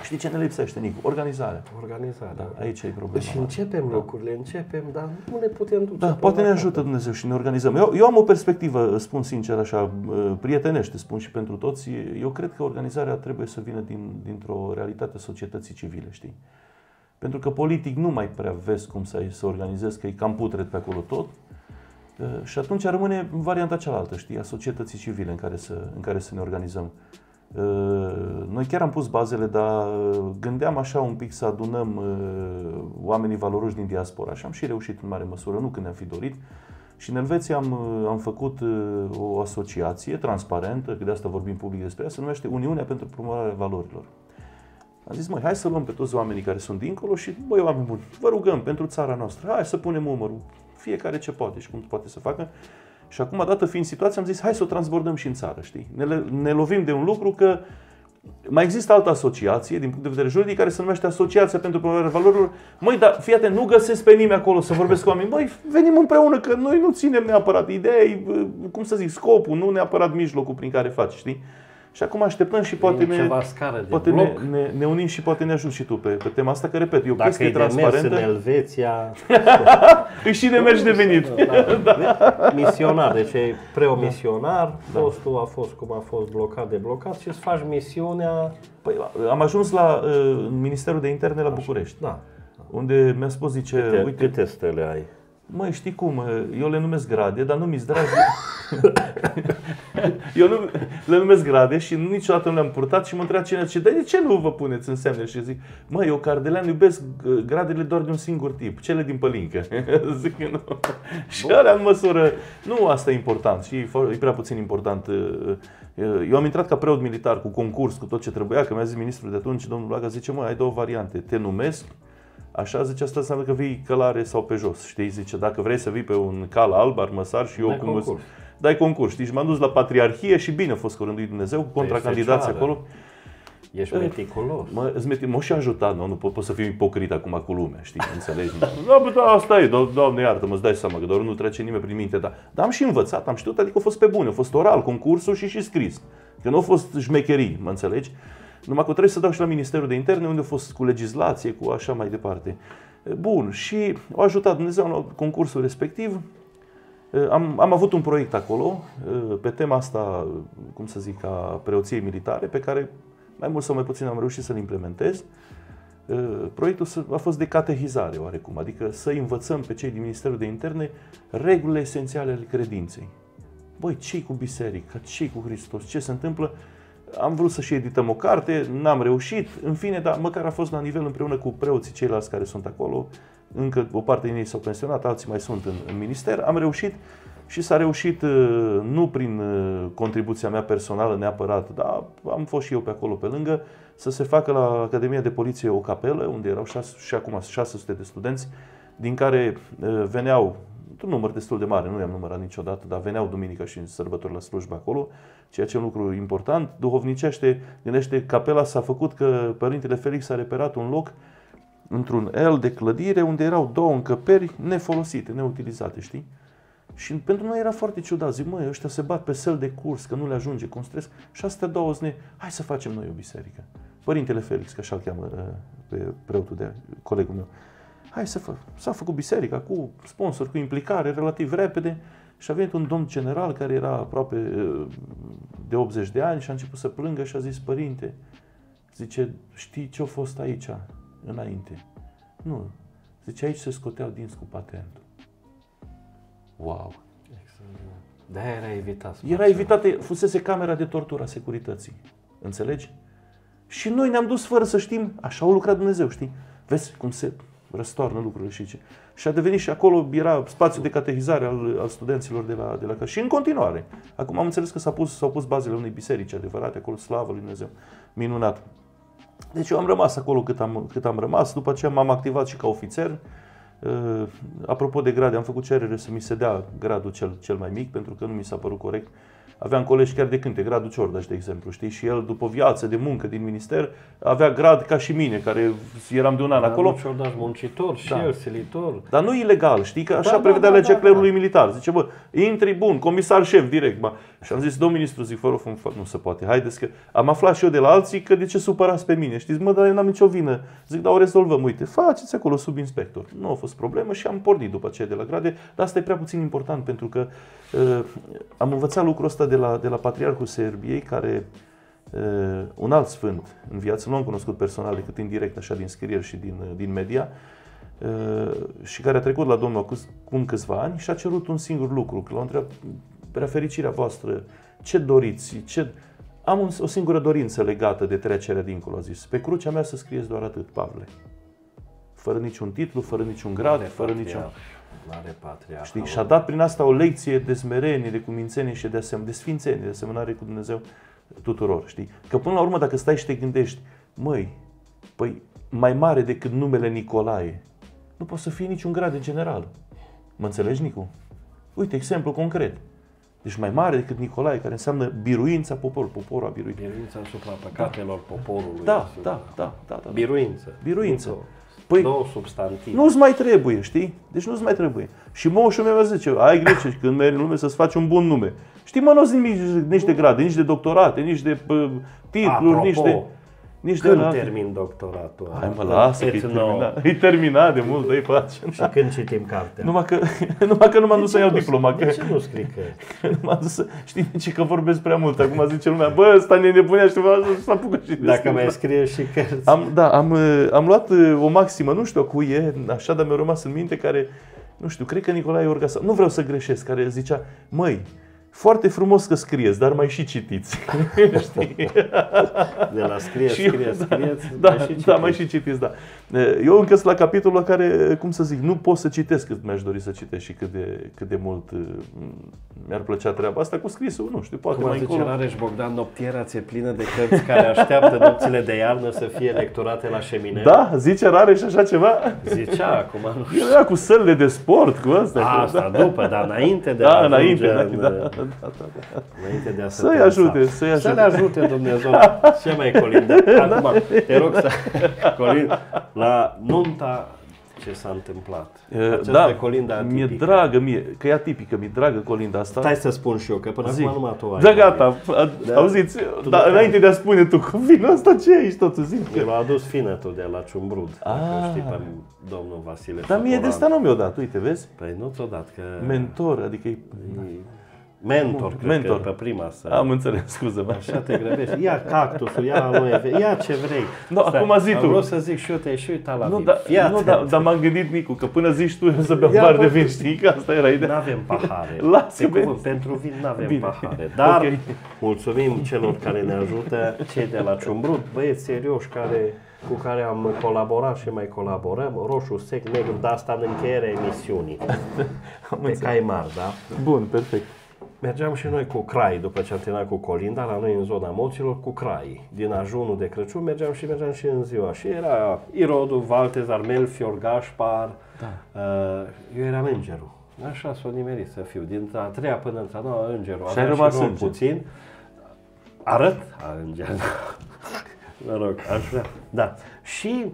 Știi ce ne lipsește, Nicu? Organizarea. Organizarea. Da, aici e problema. Deci începem da. lucrurile, începem, dar nu ne putem duce. Da, poate ne ajută Dumnezeu și ne organizăm. Eu, eu am o perspectivă, spun sincer așa, prietenește, spun și pentru toți. Eu cred că organizarea trebuie să vină din, dintr-o realitate a societății civile, știi? Pentru că politic nu mai prea vezi cum să, să organizezi, că e cam putred pe acolo tot. Și atunci rămâne varianta cealaltă, știi, a societății civile în care să, în care să ne organizăm. Noi chiar am pus bazele, dar gândeam așa un pic să adunăm oamenii valoroși din diaspora și am și reușit în mare măsură, nu când ne-am fi dorit. Și în Elveția am, am făcut o asociație transparentă, că de asta vorbim public despre ea, se numește Uniunea pentru Promovarea Valorilor. Am zis, măi, hai să luăm pe toți oamenii care sunt dincolo și, băi, oameni buni, vă rugăm pentru țara noastră, hai să punem umărul, fiecare ce poate și cum poate să facă. Și acum, dată fiind situația, am zis, hai să o transbordăm și în țară, știi? Ne, ne lovim de un lucru că mai există altă asociație, din punct de vedere juridic, care se numește Asociația pentru Promovarea Valorilor. Măi, dar fii atent, nu găsesc pe nimeni acolo să vorbesc cu oameni. Măi, venim împreună, că noi nu ținem neapărat ideea, cum să zic, scopul, nu neapărat mijlocul prin care faci, știi? Și acum așteptăm și poate, ne, poate ne, ne, ne unim și poate ne ajut și tu pe, pe tema asta, că repet, e o chestie transparentă. Dacă e de mers în Elveția... Îi și de mers de venit. Da. Da. Misionar, deci e preomisionar, da. Fostul a fost cum a fost blocat de blocat și îți faci misiunea... Păi am ajuns la uh, Ministerul de Interne la București, da. unde mi-a spus, zice, câte, uite... Câte stele ai? Măi, știi cum, eu le numesc grade, dar nu mi-s dragi. Eu nu, le numesc grade și niciodată nu le-am purtat și mă întreba cineva, ce, de ce nu vă puneți în semne? Și zic, măi, eu cardelean iubesc gradele doar de un singur tip, cele din pălincă. Zic că nu. Și alea în măsură, nu asta e important și e prea puțin important. Eu am intrat ca preot militar cu concurs, cu tot ce trebuia, că mi-a zis ministrul de atunci, domnul Blaga, zice, măi, ai două variante, te numesc. Așa, zice, asta înseamnă că vii călare sau pe jos, știi? Zice, dacă vrei să vii pe un cal alb, armăsar și eu dai cum concurs. Îți, dai concurs, știi? Și m-am dus la Patriarhie și bine a fost că rânduit Dumnezeu cu contracandidați acolo. Ești meticulos. Mă, m-a și ajutat, nu, nu pot, pot să fiu ipocrit acum cu lumea, știi? Înțelegi? Da, bă, da, asta e, do Doamne iartă, mă, îți dai seama că doar nu trece nimeni prin minte, dar, dar am și învățat, am știut, adică a fost pe bune, a fost oral concursul și și scris. Că nu a fost șmecherii, mă înțelegi? Numai că trebuie să dau și la Ministerul de Interne, unde a fost cu legislație, cu așa mai departe. Bun, și a ajutat Dumnezeu la concursul respectiv. Am, am avut un proiect acolo, pe tema asta, cum să zic, a preoției militare, pe care mai mult sau mai puțin am reușit să-l implementez. Proiectul a fost de catehizare oarecum, adică să învățăm pe cei din Ministerul de Interne regulile esențiale ale credinței. Băi, ce-i cu biserica, ce-i cu Hristos, ce se întâmplă? Am vrut să și edităm o carte, n-am reușit, în fine, dar măcar a fost la nivel împreună cu preoții ceilalți care sunt acolo. Încă o parte din ei s-au pensionat, alții mai sunt în, în minister. Am reușit și s-a reușit nu prin contribuția mea personală neapărat, dar am fost și eu pe acolo pe lângă, să se facă la Academia de Poliție o capelă, unde erau șase, și acum șase sute de studenți, din care veneau un număr destul de mare, nu i-am numărat niciodată, dar veneau duminica și în sărbători la slujbă acolo, ceea ce e un lucru important. Duhovnicește, gândește, capela s-a făcut că Părintele Felix a reperat un loc într-un el de clădire unde erau două încăperi nefolosite, neutilizate, știi? Și pentru noi era foarte ciudat, zic, măi, ăștia se bat pe săl de curs, că nu le ajunge construiesc și astea două zne, hai să facem noi o biserică. Părintele Felix, că așa-l cheamă pe preotul de colegul meu, hai să fac. S-a făcut biserica cu sponsor, cu implicare relativ repede și a venit un domn general care era aproape de optzeci de ani și a început să plângă și a zis, părinte, zice, știi ce a fost aici înainte? Nu. Zice, aici se scoteau dinți cu patentul. Wow! De-aia era evitat. Era evitată, fusese camera de tortură a securității. Înțelegi? Și noi ne-am dus fără să știm, așa a lucrat Dumnezeu, știi? Vezi cum se răstoarnă lucrurile și ce. Și a devenit și acolo, era spațiu de catehizare al, al studenților de la, de la și în continuare. Acum am înțeles că s-au pus, s-au pus bazele unei biserici adevărate, acolo, slavă lui Dumnezeu. Minunat. Deci eu am rămas acolo cât am, cât am rămas, după aceea m-am activat și ca ofițer. Uh, apropo de grade, am făcut cerere să mi se dea gradul cel, cel mai mic, pentru că nu mi s-a părut corect. Aveam colegi chiar de cânte, gradul Ciordaș, de exemplu, știi? Și el, după viață de muncă din minister, avea grad ca și mine, care eram de un an Dar acolo. Ciordaș muncitor și Da. el silitor. Dar nu ilegal, știi? Că așa Da, prevedea da, legea da, clerului da. militar. Zice, bă, intri bun, comisar șef direct, bă. Și am zis, domnul ministru, zic, fără fum, nu se poate, haideți că... Am aflat și eu de la alții că de ce supărați pe mine, știți, mă, dar eu n-am nicio vină. Zic, dar o rezolvăm, uite, faceți acolo sub inspector. Nu a fost problemă și am pornit după aceea de la grade, dar asta e prea puțin important, pentru că uh, am învățat lucrul ăsta de la, de la Patriarhul Serbiei, care, uh, un alt sfânt în viață, nu am cunoscut personal decât indirect, așa, din scrieri și din, din media, uh, și care a trecut la Domnul acum câțiva ani și a cerut un singur lucru, că l-a întrebat, prea fericirea voastră, ce doriți? Ce... Am un, o singură dorință legată de trecerea dincolo, a zis. Pe crucea mea să scrieți doar atât, Pavle. Fără niciun titlu, fără niciun grad, mare fără niciun... Mare patria. Știi? Și a dat prin asta o lecție de smerenie, de cumințenie și de, asem... de sfințenie, de asemănare cu Dumnezeu tuturor. Știi? Că până la urmă, dacă stai și te gândești, măi, păi mai mare decât numele Nicolae, nu poate să fie niciun grad în general. Mă înțelegi, Nicu? Uite, exemplu concret. Deci mai mare decât Nicolae, care înseamnă biruința poporului. Poporul a biruit. Biruința asupra păcatelor da. poporului. Da, da, da, da, da. Biruință. Biruință. Păi, două substantive. Nu-ți mai trebuie, știi? Deci nu-ți mai trebuie. Și moșul meu zice, ai grijă când mergi în lume să-ți faci un bun nume. Știi, mă, nu-ți nimic, nici de grade, nici de doctorate, nici de uh, titluri, nici de... Nici când de termin doctoratul? Hai mă, lasă că e terminat. E terminat de mult, dă-i pace. Și când citim cartea? Numai că, numai că nu m-am dus să iau diploma. De ce nu scrii că? Nu m-am dus să... Știi de ce? Că vorbesc prea mult. Acum zice lumea, bă, ăsta ne nebunea și să apucă și de Dacă mai scrie și cărți. Am, da, am, am luat o maximă, nu știu cu e, așa, dar mi-a rămas în minte, care, nu știu, cred că Nicolae Iorga, nu vreau să greșesc, care zicea, măi, foarte frumos că scrieți, dar mai și citiți. Știi? De la scrieți, și scrieți, scrieți, da, mai și citiți. Da, mai și citiți, da. Eu încă sunt la capitolul la care, cum să zic, nu pot să citesc cât mi-aș dori să citesc și cât de, cât de mult mi-ar plăcea treaba asta cu scrisul, nu știu, poate cum mai încolo. Cum zice Rareș Bogdan, noptiera ți-e plină de cărți care așteaptă nopțile de iarnă să fie lecturate la șemineu. Da, zice Rareș așa ceva? Zicea, acum nu știu. Era cu sălile de sport, cu asta. Asta da. după, dar înainte de da, a înainte, în, da, da, da, da, da. Înainte de a să să-i ajute, să-i ajute. Să le ajute Dumnezeu. Ce mai Colinda? Acum, te rog să... Colinda, la nunta ce s-a întâmplat? Aceasta da, Colinda atipică. Mi-e dragă, mie, că e atipică, mi-e dragă Colinda asta. Stai să spun și eu, că până acum numai tu ai. Da, gata, da, auziți, da, înainte de a spune tu cu vinul ăsta, ce aici totul zic? Eu l-a adus finetul de la Ciumbrud, ah, dacă știi pe domnul Vasile. Dar mie de asta nu mi-o dat, uite, vezi? Păi nu ți-o dat, că... Mentor, adică e... Mentor, cred mentor. că pe prima să... Am înțeles, scuză-mă. Așa te grăbești. Ia cactusul, ia aloe, ia ce vrei. No, acum zi tu. Am vrut să zic și eu, te-ai și uitat la nu, vin. Da, nu, da, dar m-am gândit, Nicu, că până zici tu eu să beau bar de vin, știi? Că asta era ideea. N-avem pahare. Lasă, Pe cuvânt, pentru vin n-avem Bine. pahare. Dar Okay. mulțumim celor care ne ajută, cei de la Ciumbrud, băieți serioși care... cu care am colaborat și mai colaborăm, roșu, sec, negru, dar asta în încheierea emisiunii. Pe cai mari, da? Bun, perfect. Mergeam și noi cu crai, după ce am terminat cu Colinda, la noi în zona Moților, cu crai. Din ajunul de Crăciun mergeam și mergeam și în ziua. Și era Irodu, Valtezar, Melchior, Gașpar, da. Eu eram îngerul. Așa s-o nimerit să fiu. Din a treia până într-a noua, îngerul. Și ai rămas și înger. puțin. Arăt a înger. Mă rog, aș vrea. Da. Și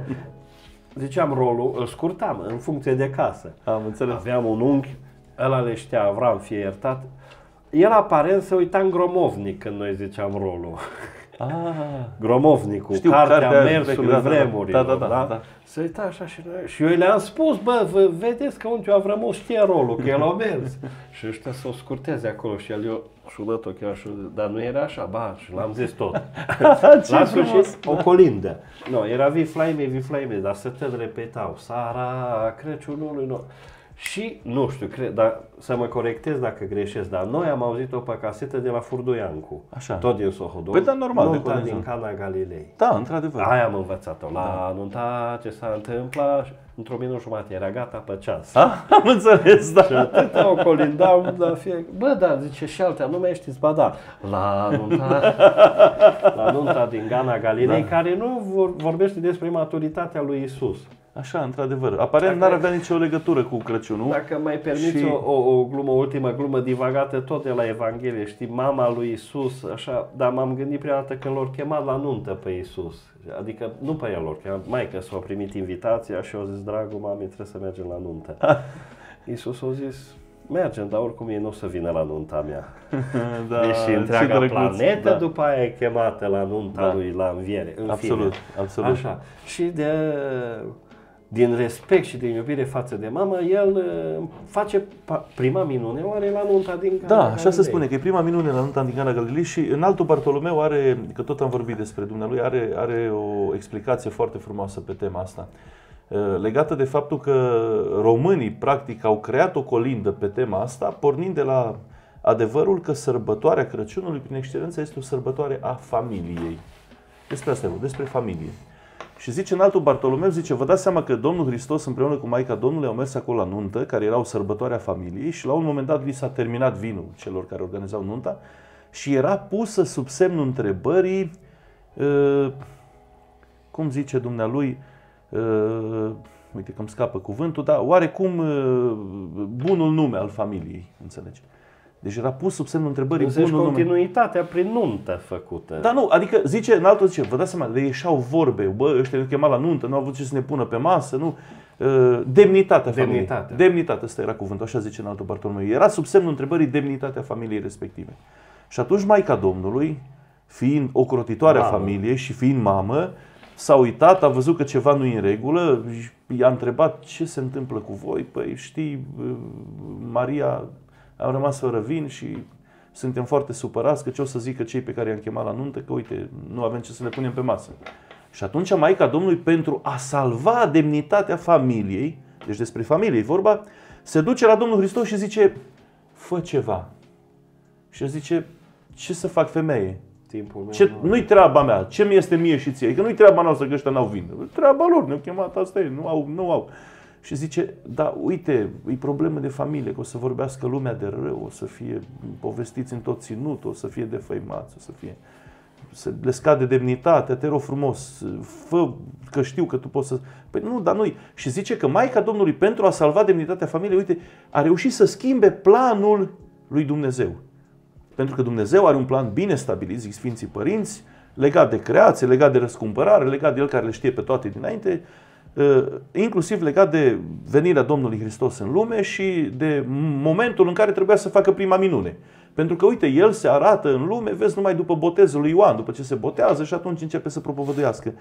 ziceam rolul, îl scurtam în funcție de casă. Am înțeles. Aveam un unchi, ăla le știa, Avram, fie iertat. El aparent se uita în Gromovnic când noi ziceam rolul. Ah. Gromovnicul, Știu, cartea, cartea mersului da, da, vremurilor. Da, da, da, da? da. Se uita așa și noi. Și eu le-am spus, bă, vă vedeți că unchiul Avramov știe rolul, că el a mers. Și ăștia să o scurteze acolo și el eu șudat ochii așa, dar nu era așa, ba, și l-am zis tot. La sfârșit, o colindă. No, era vii flaime, vii flaime, dar să te repetau. Sara Crăciunului, nu. Și, nu știu, cred, dar să mă corectez dacă greșesc, dar noi am auzit-o pe casetă de la Furduiancu, așa. Tot din Sohodol, păi, da, normal, nunta de din Cana Galilei. Da, într-adevăr. Aia am învățat-o. La da. nunta ce s-a întâmplat, într-o minut jumătate, era gata pe ceas. Ah, am înțeles, da. Și atâta o colindam, la fie... Bă, da, zice și altea, nu mai știți, ba da, la nunta, la nunta din Cana Galilei, da. Care nu vor, vorbește despre maturitatea lui Isus. Așa, într-adevăr. Aparent n-ar avea nicio legătură cu Crăciunul. Dacă mai permiți și... o, o, o glumă, o ultimă glumă divagată tot de la Evanghelie, știi, mama lui Isus, așa, dar m-am gândit prima dată când l-au chemat la nuntă pe Isus. Adică nu pe el l-au chemat, maică s-a primit invitația și au zis, dragul mami, trebuie să mergem la nuntă. Isus a zis, mergem, dar oricum ei nu o să vină la nunta mea. Da, Deși întreaga drăguț, planetă da. după aia e chemată la nunta Da. lui, la înviere. În Absolut, fine. absolut. Așa. Și de, din respect și din iubire față de mamă, el uh, face pa- prima minune oare la nunta din Cana Da, așa Galilei. se spune, că e prima minune la nunta din Cana Galilei și în altul Bartolomeu are, că tot am vorbit despre dumnealui, are, are o explicație foarte frumoasă pe tema asta. Legată de faptul că românii practic au creat o colindă pe tema asta, pornind de la adevărul că sărbătoarea Crăciunului prin excelență este o sărbătoare a familiei. Despre asta e, despre familie. Și zice în altul Bartolomeu, zice, vă dați seama că Domnul Hristos împreună cu Maica Domnului au mers acolo la nuntă, care era o sărbătoare a familiei și la un moment dat li s-a terminat vinul celor care organizau nunta și era pusă sub semnul întrebării, uh, cum zice dumnealui, uh, uite că îmi scapă cuvântul, dar oarecum uh, bunul nume al familiei, înțelegi? Deci era pus sub semnul întrebării Înțelegi bunul nume. continuitatea prin nuntă făcută. Dar nu, adică zice, în altul zice, vă dați seama, le ieșeau vorbe, bă, ăștia ne chema la nuntă, nu au avut ce să ne pună pe masă, nu? Uh, demnitatea familiei. Demnitatea. Demnitatea, ăsta era cuvântul, așa zice în altul Bartolomeu. Era sub semnul întrebării demnitatea familiei respective. Și atunci Maica Domnului, fiind ocrotitoarea Mamă. familiei și fiind mamă, s-a uitat, a văzut că ceva nu e în regulă, i-a întrebat ce se întâmplă cu voi, păi știi, Maria, am rămas fără vin și suntem foarte supărați că ce o să zică cei pe care i-am chemat la nuntă, că uite, nu avem ce să le punem pe masă. Și atunci Maica Domnului, pentru a salva demnitatea familiei, deci despre familie e vorba, se duce la Domnul Hristos și zice, fă ceva. Și el zice, ce să fac, femeie? Timpul meu Ce, nu- nu-i treaba mea, ce mi este mie și ție? Că nu-i treaba noastră că ăștia n-au vin. Treaba lor, ne-au chemat, asta e, nu au, nu au. Și zice, da, uite, e problemă de familie, că o să vorbească lumea de rău, o să fie povestiți în tot ținutul, o să fie defăimați, o să fie... Să le scade demnitatea, te rog frumos, fă, că știu că tu poți să... Păi nu, dar nu. Și zice că Maica Domnului, pentru a salva demnitatea familiei, uite, a reușit să schimbe planul lui Dumnezeu. Pentru că Dumnezeu are un plan bine stabilit, zic Sfinții Părinți, legat de creație, legat de răscumpărare, legat de El care le știe pe toate dinainte, inclusiv legat de venirea Domnului Hristos în lume și de momentul în care trebuia să facă prima minune. Pentru că, uite, El se arată în lume, vezi, numai după botezul lui Ioan, după ce se botează și atunci începe să propovăduiască.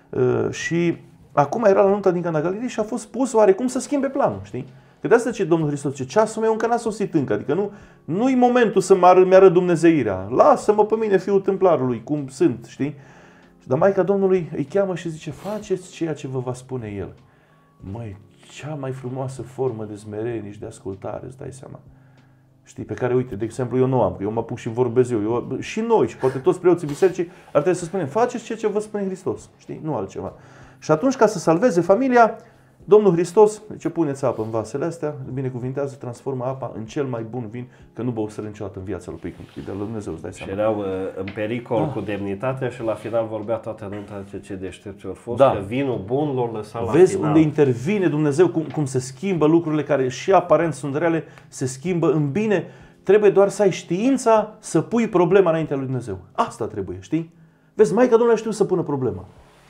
Și acum era la nunta din Cana Galilei și a fost pus oarecum să schimbe planul, știi? Că de asta ce Domnul Hristos zice, ceasul meu încă n-a sosit încă, adică nu, nu-i momentul să mi arăt dumnezeirea. Lasă-mă pe mine, fiul templarului, cum sunt, știi? Dar Maica Domnului îi cheamă și zice, faceți ceea ce vă va spune El. Măi, cea mai frumoasă formă de smerenie și de ascultare, îți dai seama. Știi, pe care, uite, de exemplu, eu nu am, că eu mă apuc și vorbesc eu, eu. Și noi, și poate toți preoții bisericii, ar trebui să spunem, faceți ceea ce vă spune Hristos, știi, nu altceva. Și atunci, ca să salveze familia, Domnul Hristos, ce puneți apă în vasele astea, binecuvintează, transformă apa în cel mai bun vin, că nu băuseră niciodată în viața lui, pentru că de la Dumnezeu, îți dai Și seama. erau uh, în pericol Da. cu demnitatea și la final vorbea toată nunta de ce deștepți ori fost, Da. că vinul bun l-or lăsa la Vezi final. unde intervine Dumnezeu, cum, cum se schimbă lucrurile care și aparent sunt rele, se schimbă în bine. Trebuie doar să ai știința să pui problema înaintea lui Dumnezeu. Asta trebuie, știi? Vezi, Maica Domnului știu să pună problema.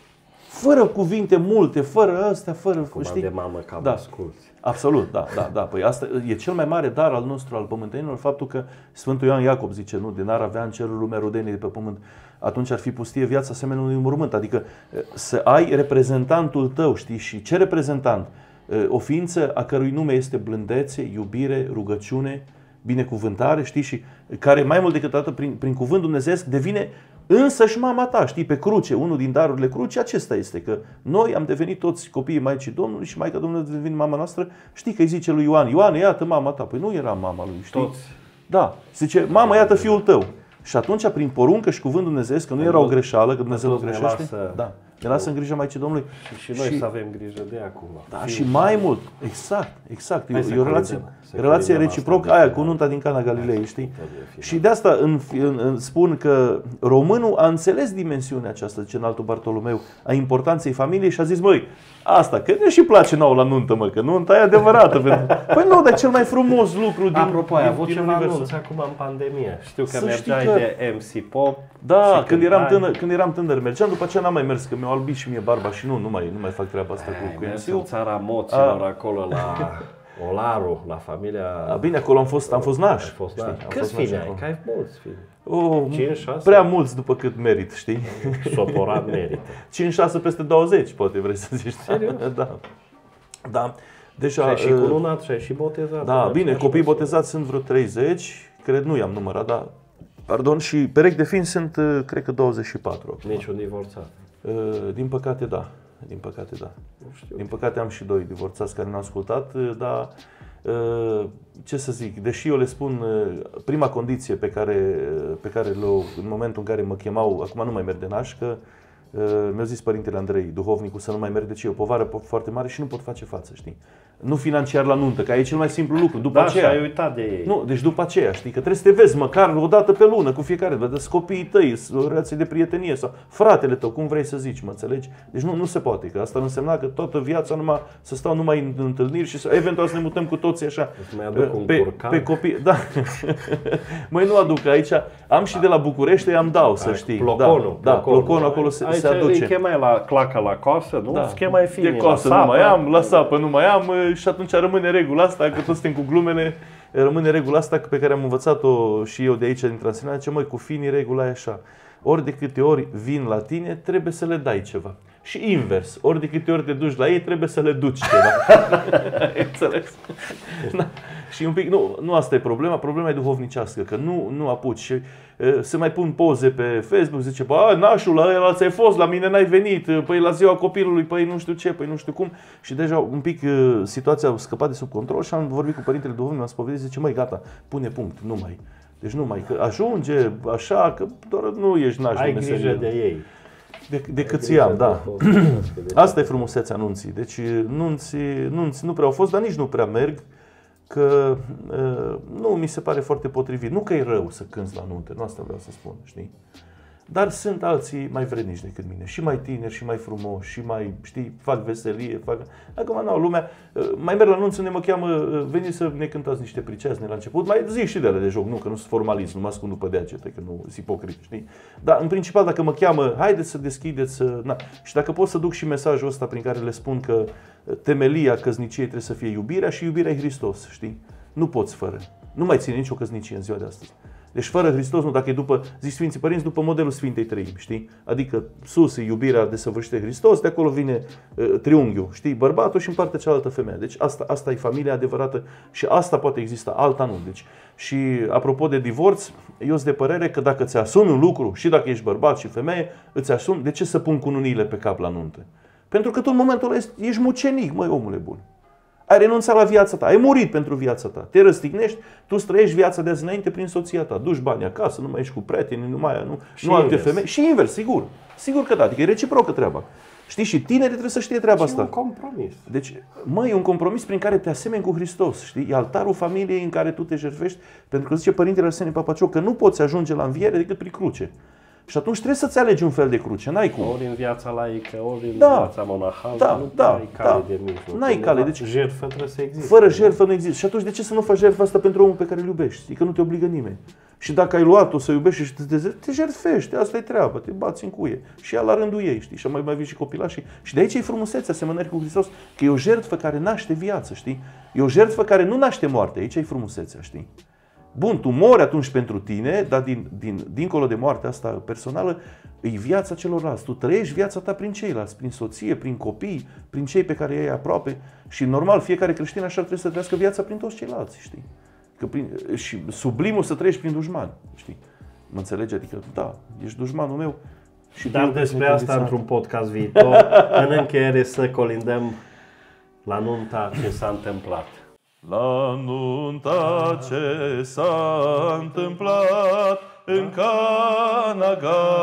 Fără cuvinte multe, fără astea, fără... Cum știi? de mamă că Da. asculți. Absolut, da, da, da. Păi asta e cel mai mare dar al nostru, al pământenilor, faptul că Sfântul Ioan Iacob zice, nu, de n-ar avea în cerul lumea rodenii de pe pământ, atunci ar fi pustie viața asemenea unui mormânt. Adică să ai reprezentantul tău, știi? Și ce reprezentant? O ființă a cărui nume este blândețe, iubire, rugăciune, binecuvântare, știi? Și care mai mult decât atât, prin, prin cuvânt dumnezeiesc, devine însăși mama ta, știi, pe cruce, unul din darurile crucii, acesta este, că noi am devenit toți copiii Maicii Domnului și Maica Domnului devine mama noastră. Știi că îi zice lui Ioan, Ioan, iată mama ta. Păi nu era mama lui, știi? Toți. Da, zice, mamă, iată fiul tău. Și atunci, prin poruncă și cuvânt dumnezeiesc, că nu era o greșeală, că Dumnezeu nu Toți ne greșește, lasă- da, ne lasă în grijă Maicii Domnului. Și, și noi să avem grijă de acum. Da, Fiul și mai mult, exact, exact, Hai e, să e o relație, colindăm, să relație colindăm reciprocă, asta de aia final. cu nunta din Cana Galilei, știi? Trebuie final. Și de asta în, în, în, spun că românul a înțeles dimensiunea aceasta, zice în altul Bartolomeu, a importanței familiei și a zis, măi, asta, că ne și place nouă la nuntă, mă, că nunta e adevărată. pentru... Păi nu, dar e cel mai frumos lucru din, Apropo, ai din, avut din ceva univers. anunț acum în pandemie. Știu că Să știi mergeai că- de M C Pop. Da, și când eram, cântai. tânăr, când eram tânăr mergeam, după aceea n-am mai mers, că mi-au albit și mie barba și nu, nu mai, nu mai fac treaba asta Ai cu, cu mers M C-ul. în țara moților A. acolo la Olaru, la familia... A, bine, acolo am fost, am fost naș. Fost știi? naș. Am Câți fost naș fini ai? acolo. Că ai mulți fini. O, cinci șase? Prea mulți după cât merit, știi? Soporat merită. cinci șase peste douăzeci, poate vrei să zici. Serios? Da. Da. Deja, Și ai și uh, cununat și ai și botezat. Da, bine, copiii botezați sunt vreo treizeci, cred, nu i-am numărat, dar, pardon, și perechi de fini sunt, uh, cred că douăzeci și patru. Niciun divorțat. Uh, Din păcate, da. Din păcate, da. Nu știu. Din păcate am și doi divorțați care n-au ascultat, uh, dar, uh, ce să zic, deși eu le spun, uh, prima condiție pe care, pe care le în momentul în care mă chemau, acum nu mai merg de naș, că uh, mi-a zis părintele Andrei, duhovnicul, să nu mai merg, de ce e o povară foarte mare și nu pot face față, știi? Nu financiar la nuntă, că e cel mai simplu lucru. După Da, aceea, și ai uitat de ei. nu, deci după aceea, știi, că trebuie să te vezi măcar o dată pe lună cu fiecare, vedeți copiii tăi, o relație de prietenie sau fratele tău, cum vrei să zici, mă înțelegi? Deci nu, nu se poate, că asta însemna că toată viața numai să stau numai în întâlniri și să, eventual să ne mutăm cu toții așa Îți mai aduc un pe, curcan. pe copii. Da. Măi, nu aduc aici, am și de la București, am dau, să știi. Ploconul. Da, da, ploconul acolo se, se aduce. Aici îi chemai la claca la coasă, nu? Da. Schema e fine. De coasă nu mai am, la sapă nu mai am și atunci rămâne regula asta, că toți suntem cu glumele, rămâne regula asta pe care am învățat-o și eu de aici din Transilvania, ce măi, cu finii regula e așa. Ori de câte ori vin la tine, trebuie să le dai ceva. Și invers, ori de câte ori te duci la ei, trebuie să le duci ceva. Înțeles? Da. Și un pic, nu, nu asta e problema, problema e duhovnicească, că nu, nu apuci. Și, e, se mai pun poze pe Facebook, zice, bă, nașul, la el ți-ai fost, la mine n-ai venit, păi la ziua copilului, păi nu știu ce, păi nu știu cum. Și deja un pic e, situația a scăpat de sub control și am vorbit cu părintele duhovnic, m-a spovedit, zice, măi, gata, pune punct, nu mai. Deci nu mai, că ajunge așa, că doar nu ești naș. Ai grijă de ei. De, de cât i-am, da. Asta e frumusețea nunții. Deci nunții, nunții nu prea au fost, dar nici nu prea merg, că uh, nu mi se pare foarte potrivit. Nu că e rău să cânți la nunte, nu asta vreau să spun, știi? Dar sunt alții mai vrednici decât mine, și mai tineri, și mai frumoși, și mai, știi, fac veselie, fac... Acum, nu, lumea, mai merg la nunți unde mă cheamă, veniți să ne cântați niște priceasne la început, mai zic și de alea de joc, nu, că nu sunt formalist, nu mă ascund după deagete, că nu sunt ipocrit, știi? Dar, în principal, dacă mă cheamă, haideți să deschideți, să... Na. Și dacă pot să duc și mesajul ăsta prin care le spun că temelia căsniciei trebuie să fie iubirea și iubirea e Hristos, știi? Nu poți fără. Nu mai ține nicio căsnicie în ziua de astăzi. Deci fără Hristos, nu, dacă e după, zic Sfinții Părinți, după modelul Sfintei Treimi, știi? Adică sus e iubirea desăvârșită de Hristos, de acolo vine uh, triunghiul, știi? Bărbatul și în partea cealaltă femeia. Deci asta, asta e familia adevărată și asta poate exista, alta nu. Deci, și apropo de divorț, eu sunt de părere că dacă ți asumi un lucru și dacă ești bărbat și femeie, îți asumi, de ce să pun cununiile pe cap la nuntă? Pentru că tu în momentul ăla ești mucenic, măi, omule bun. Ai renunțat la viața ta, ai murit pentru viața ta, te răstignești, tu străiești viața de azi înainte prin soția ta, duci bani acasă, nu mai ești cu prieteni, nu mai nu, nu alte femei. Și invers, sigur, sigur că da, adică e reciprocă treaba. Știi, și tinerii trebuie să știe treaba asta. E un compromis. Deci, măi, e un compromis prin care te asemeni cu Hristos, știi? E altarul familiei în care tu te jertfești, pentru că zice Părintele Arsenie Papacioc că nu poți ajunge la înviere decât prin cruce. Și atunci trebuie să-ți alegi un fel de cruce, n-ai cum. Ori în viața laică, ori în da, viața monahală, da, nu da, ai cale da. de mijloc. N-ai cale, deci jertfă trebuie să existe. Fără jertfă nu există. Și atunci de ce să nu faci jertfa asta pentru omul pe care îl iubești? Știi că nu te obligă nimeni. Și dacă ai luat-o să iubești și te, te jertfești, asta e treaba, te bați în cuie. Și ea la rândul ei, știi? Și mai mai vii și copilașii. Și de aici e frumusețea asemănării cu Hristos, că e o jertfă care naște viață, știi? E o jertfă care nu naște moarte, aici e frumusețea, știi? Bun, tu mori atunci pentru tine, dar din, din, dincolo de moartea asta personală, e viața celorlalți. Tu trăiești viața ta prin ceilalți, prin soție, prin copii, prin cei pe care îi ai aproape. Și normal, fiecare creștin așa trebuie să trăiască viața prin toți ceilalți, știi? Că prin, și sublimul să trăiești prin dușmani, știi? Mă înțelegi? Adică, da, ești dușmanul meu. Și dar despre asta într-un podcast viitor, în încheiere să colindăm la nunta ce s-a întâmplat. La nunta ce s-a întâmplat în Cana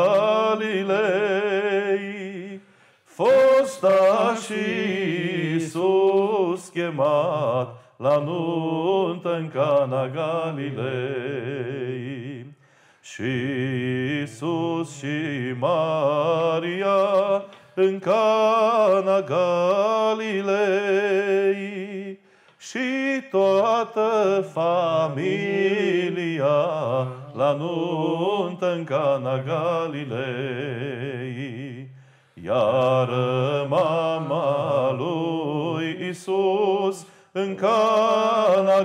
Galilei, fosta și Iisus chemat la nuntă în Cana Galilei. Și Iisus și Maria în Cana Galilei, și toată familia la nuntă în Cana Galilei. Iar mama lui Iisus în Cana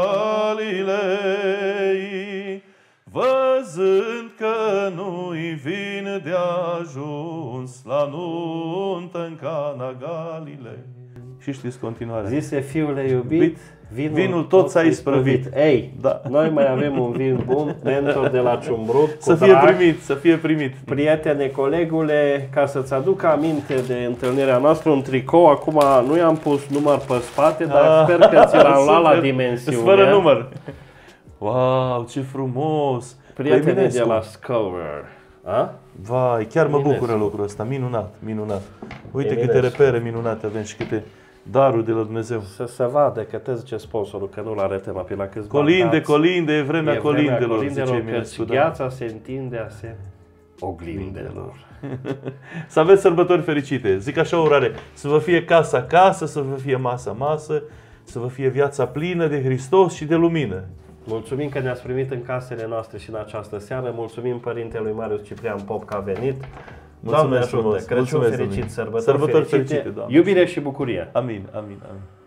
Galilei, văzând că nu-i vin de ajuns la nuntă în Cana Galilei. Și știți continuarea. Zise fiule iubit, vinul, vinul tot s-a isprăvit. Ei, da. Noi mai avem un vin bun, mentor de la Ciumbrut. Să fie drag, primit, să fie primit. Prietene, colegule, ca să-ți aduc aminte de întâlnirea noastră, un tricou, acum nu i-am pus număr pe spate, dar ah, sper că ți l-am luat la dimensiune. Fără număr. Wow, ce frumos! Prietene de la Scover. A? Vai, chiar mă Eminescu. bucură lucrul ăsta, minunat, minunat. Uite Eminescu. câte repere minunate avem și câte daruri de la Dumnezeu. Să se vadă că te zice sponsorul, că nu-l arătăm pe la câți Colinde, bani colinde, e vremea, e vremea colindelor, colindelor, zice Eminescu. Da. Gheața se întinde ase oglindelor. Să aveți sărbători fericite. Zic așa o urare, să vă fie casa casă, să vă fie masa masă, să vă fie viața plină de Hristos și de lumină. Mulțumim că ne-ați primit în casele noastre și în această seară. Mulțumim Părintelui Marius Ciprian Pop că a venit. Mulțumesc frumos. Crăciun Mulțumesc, fericit, sărbători, sărbători fericite, fericite, Doamne. iubire și bucurie. Amin, amin, amin.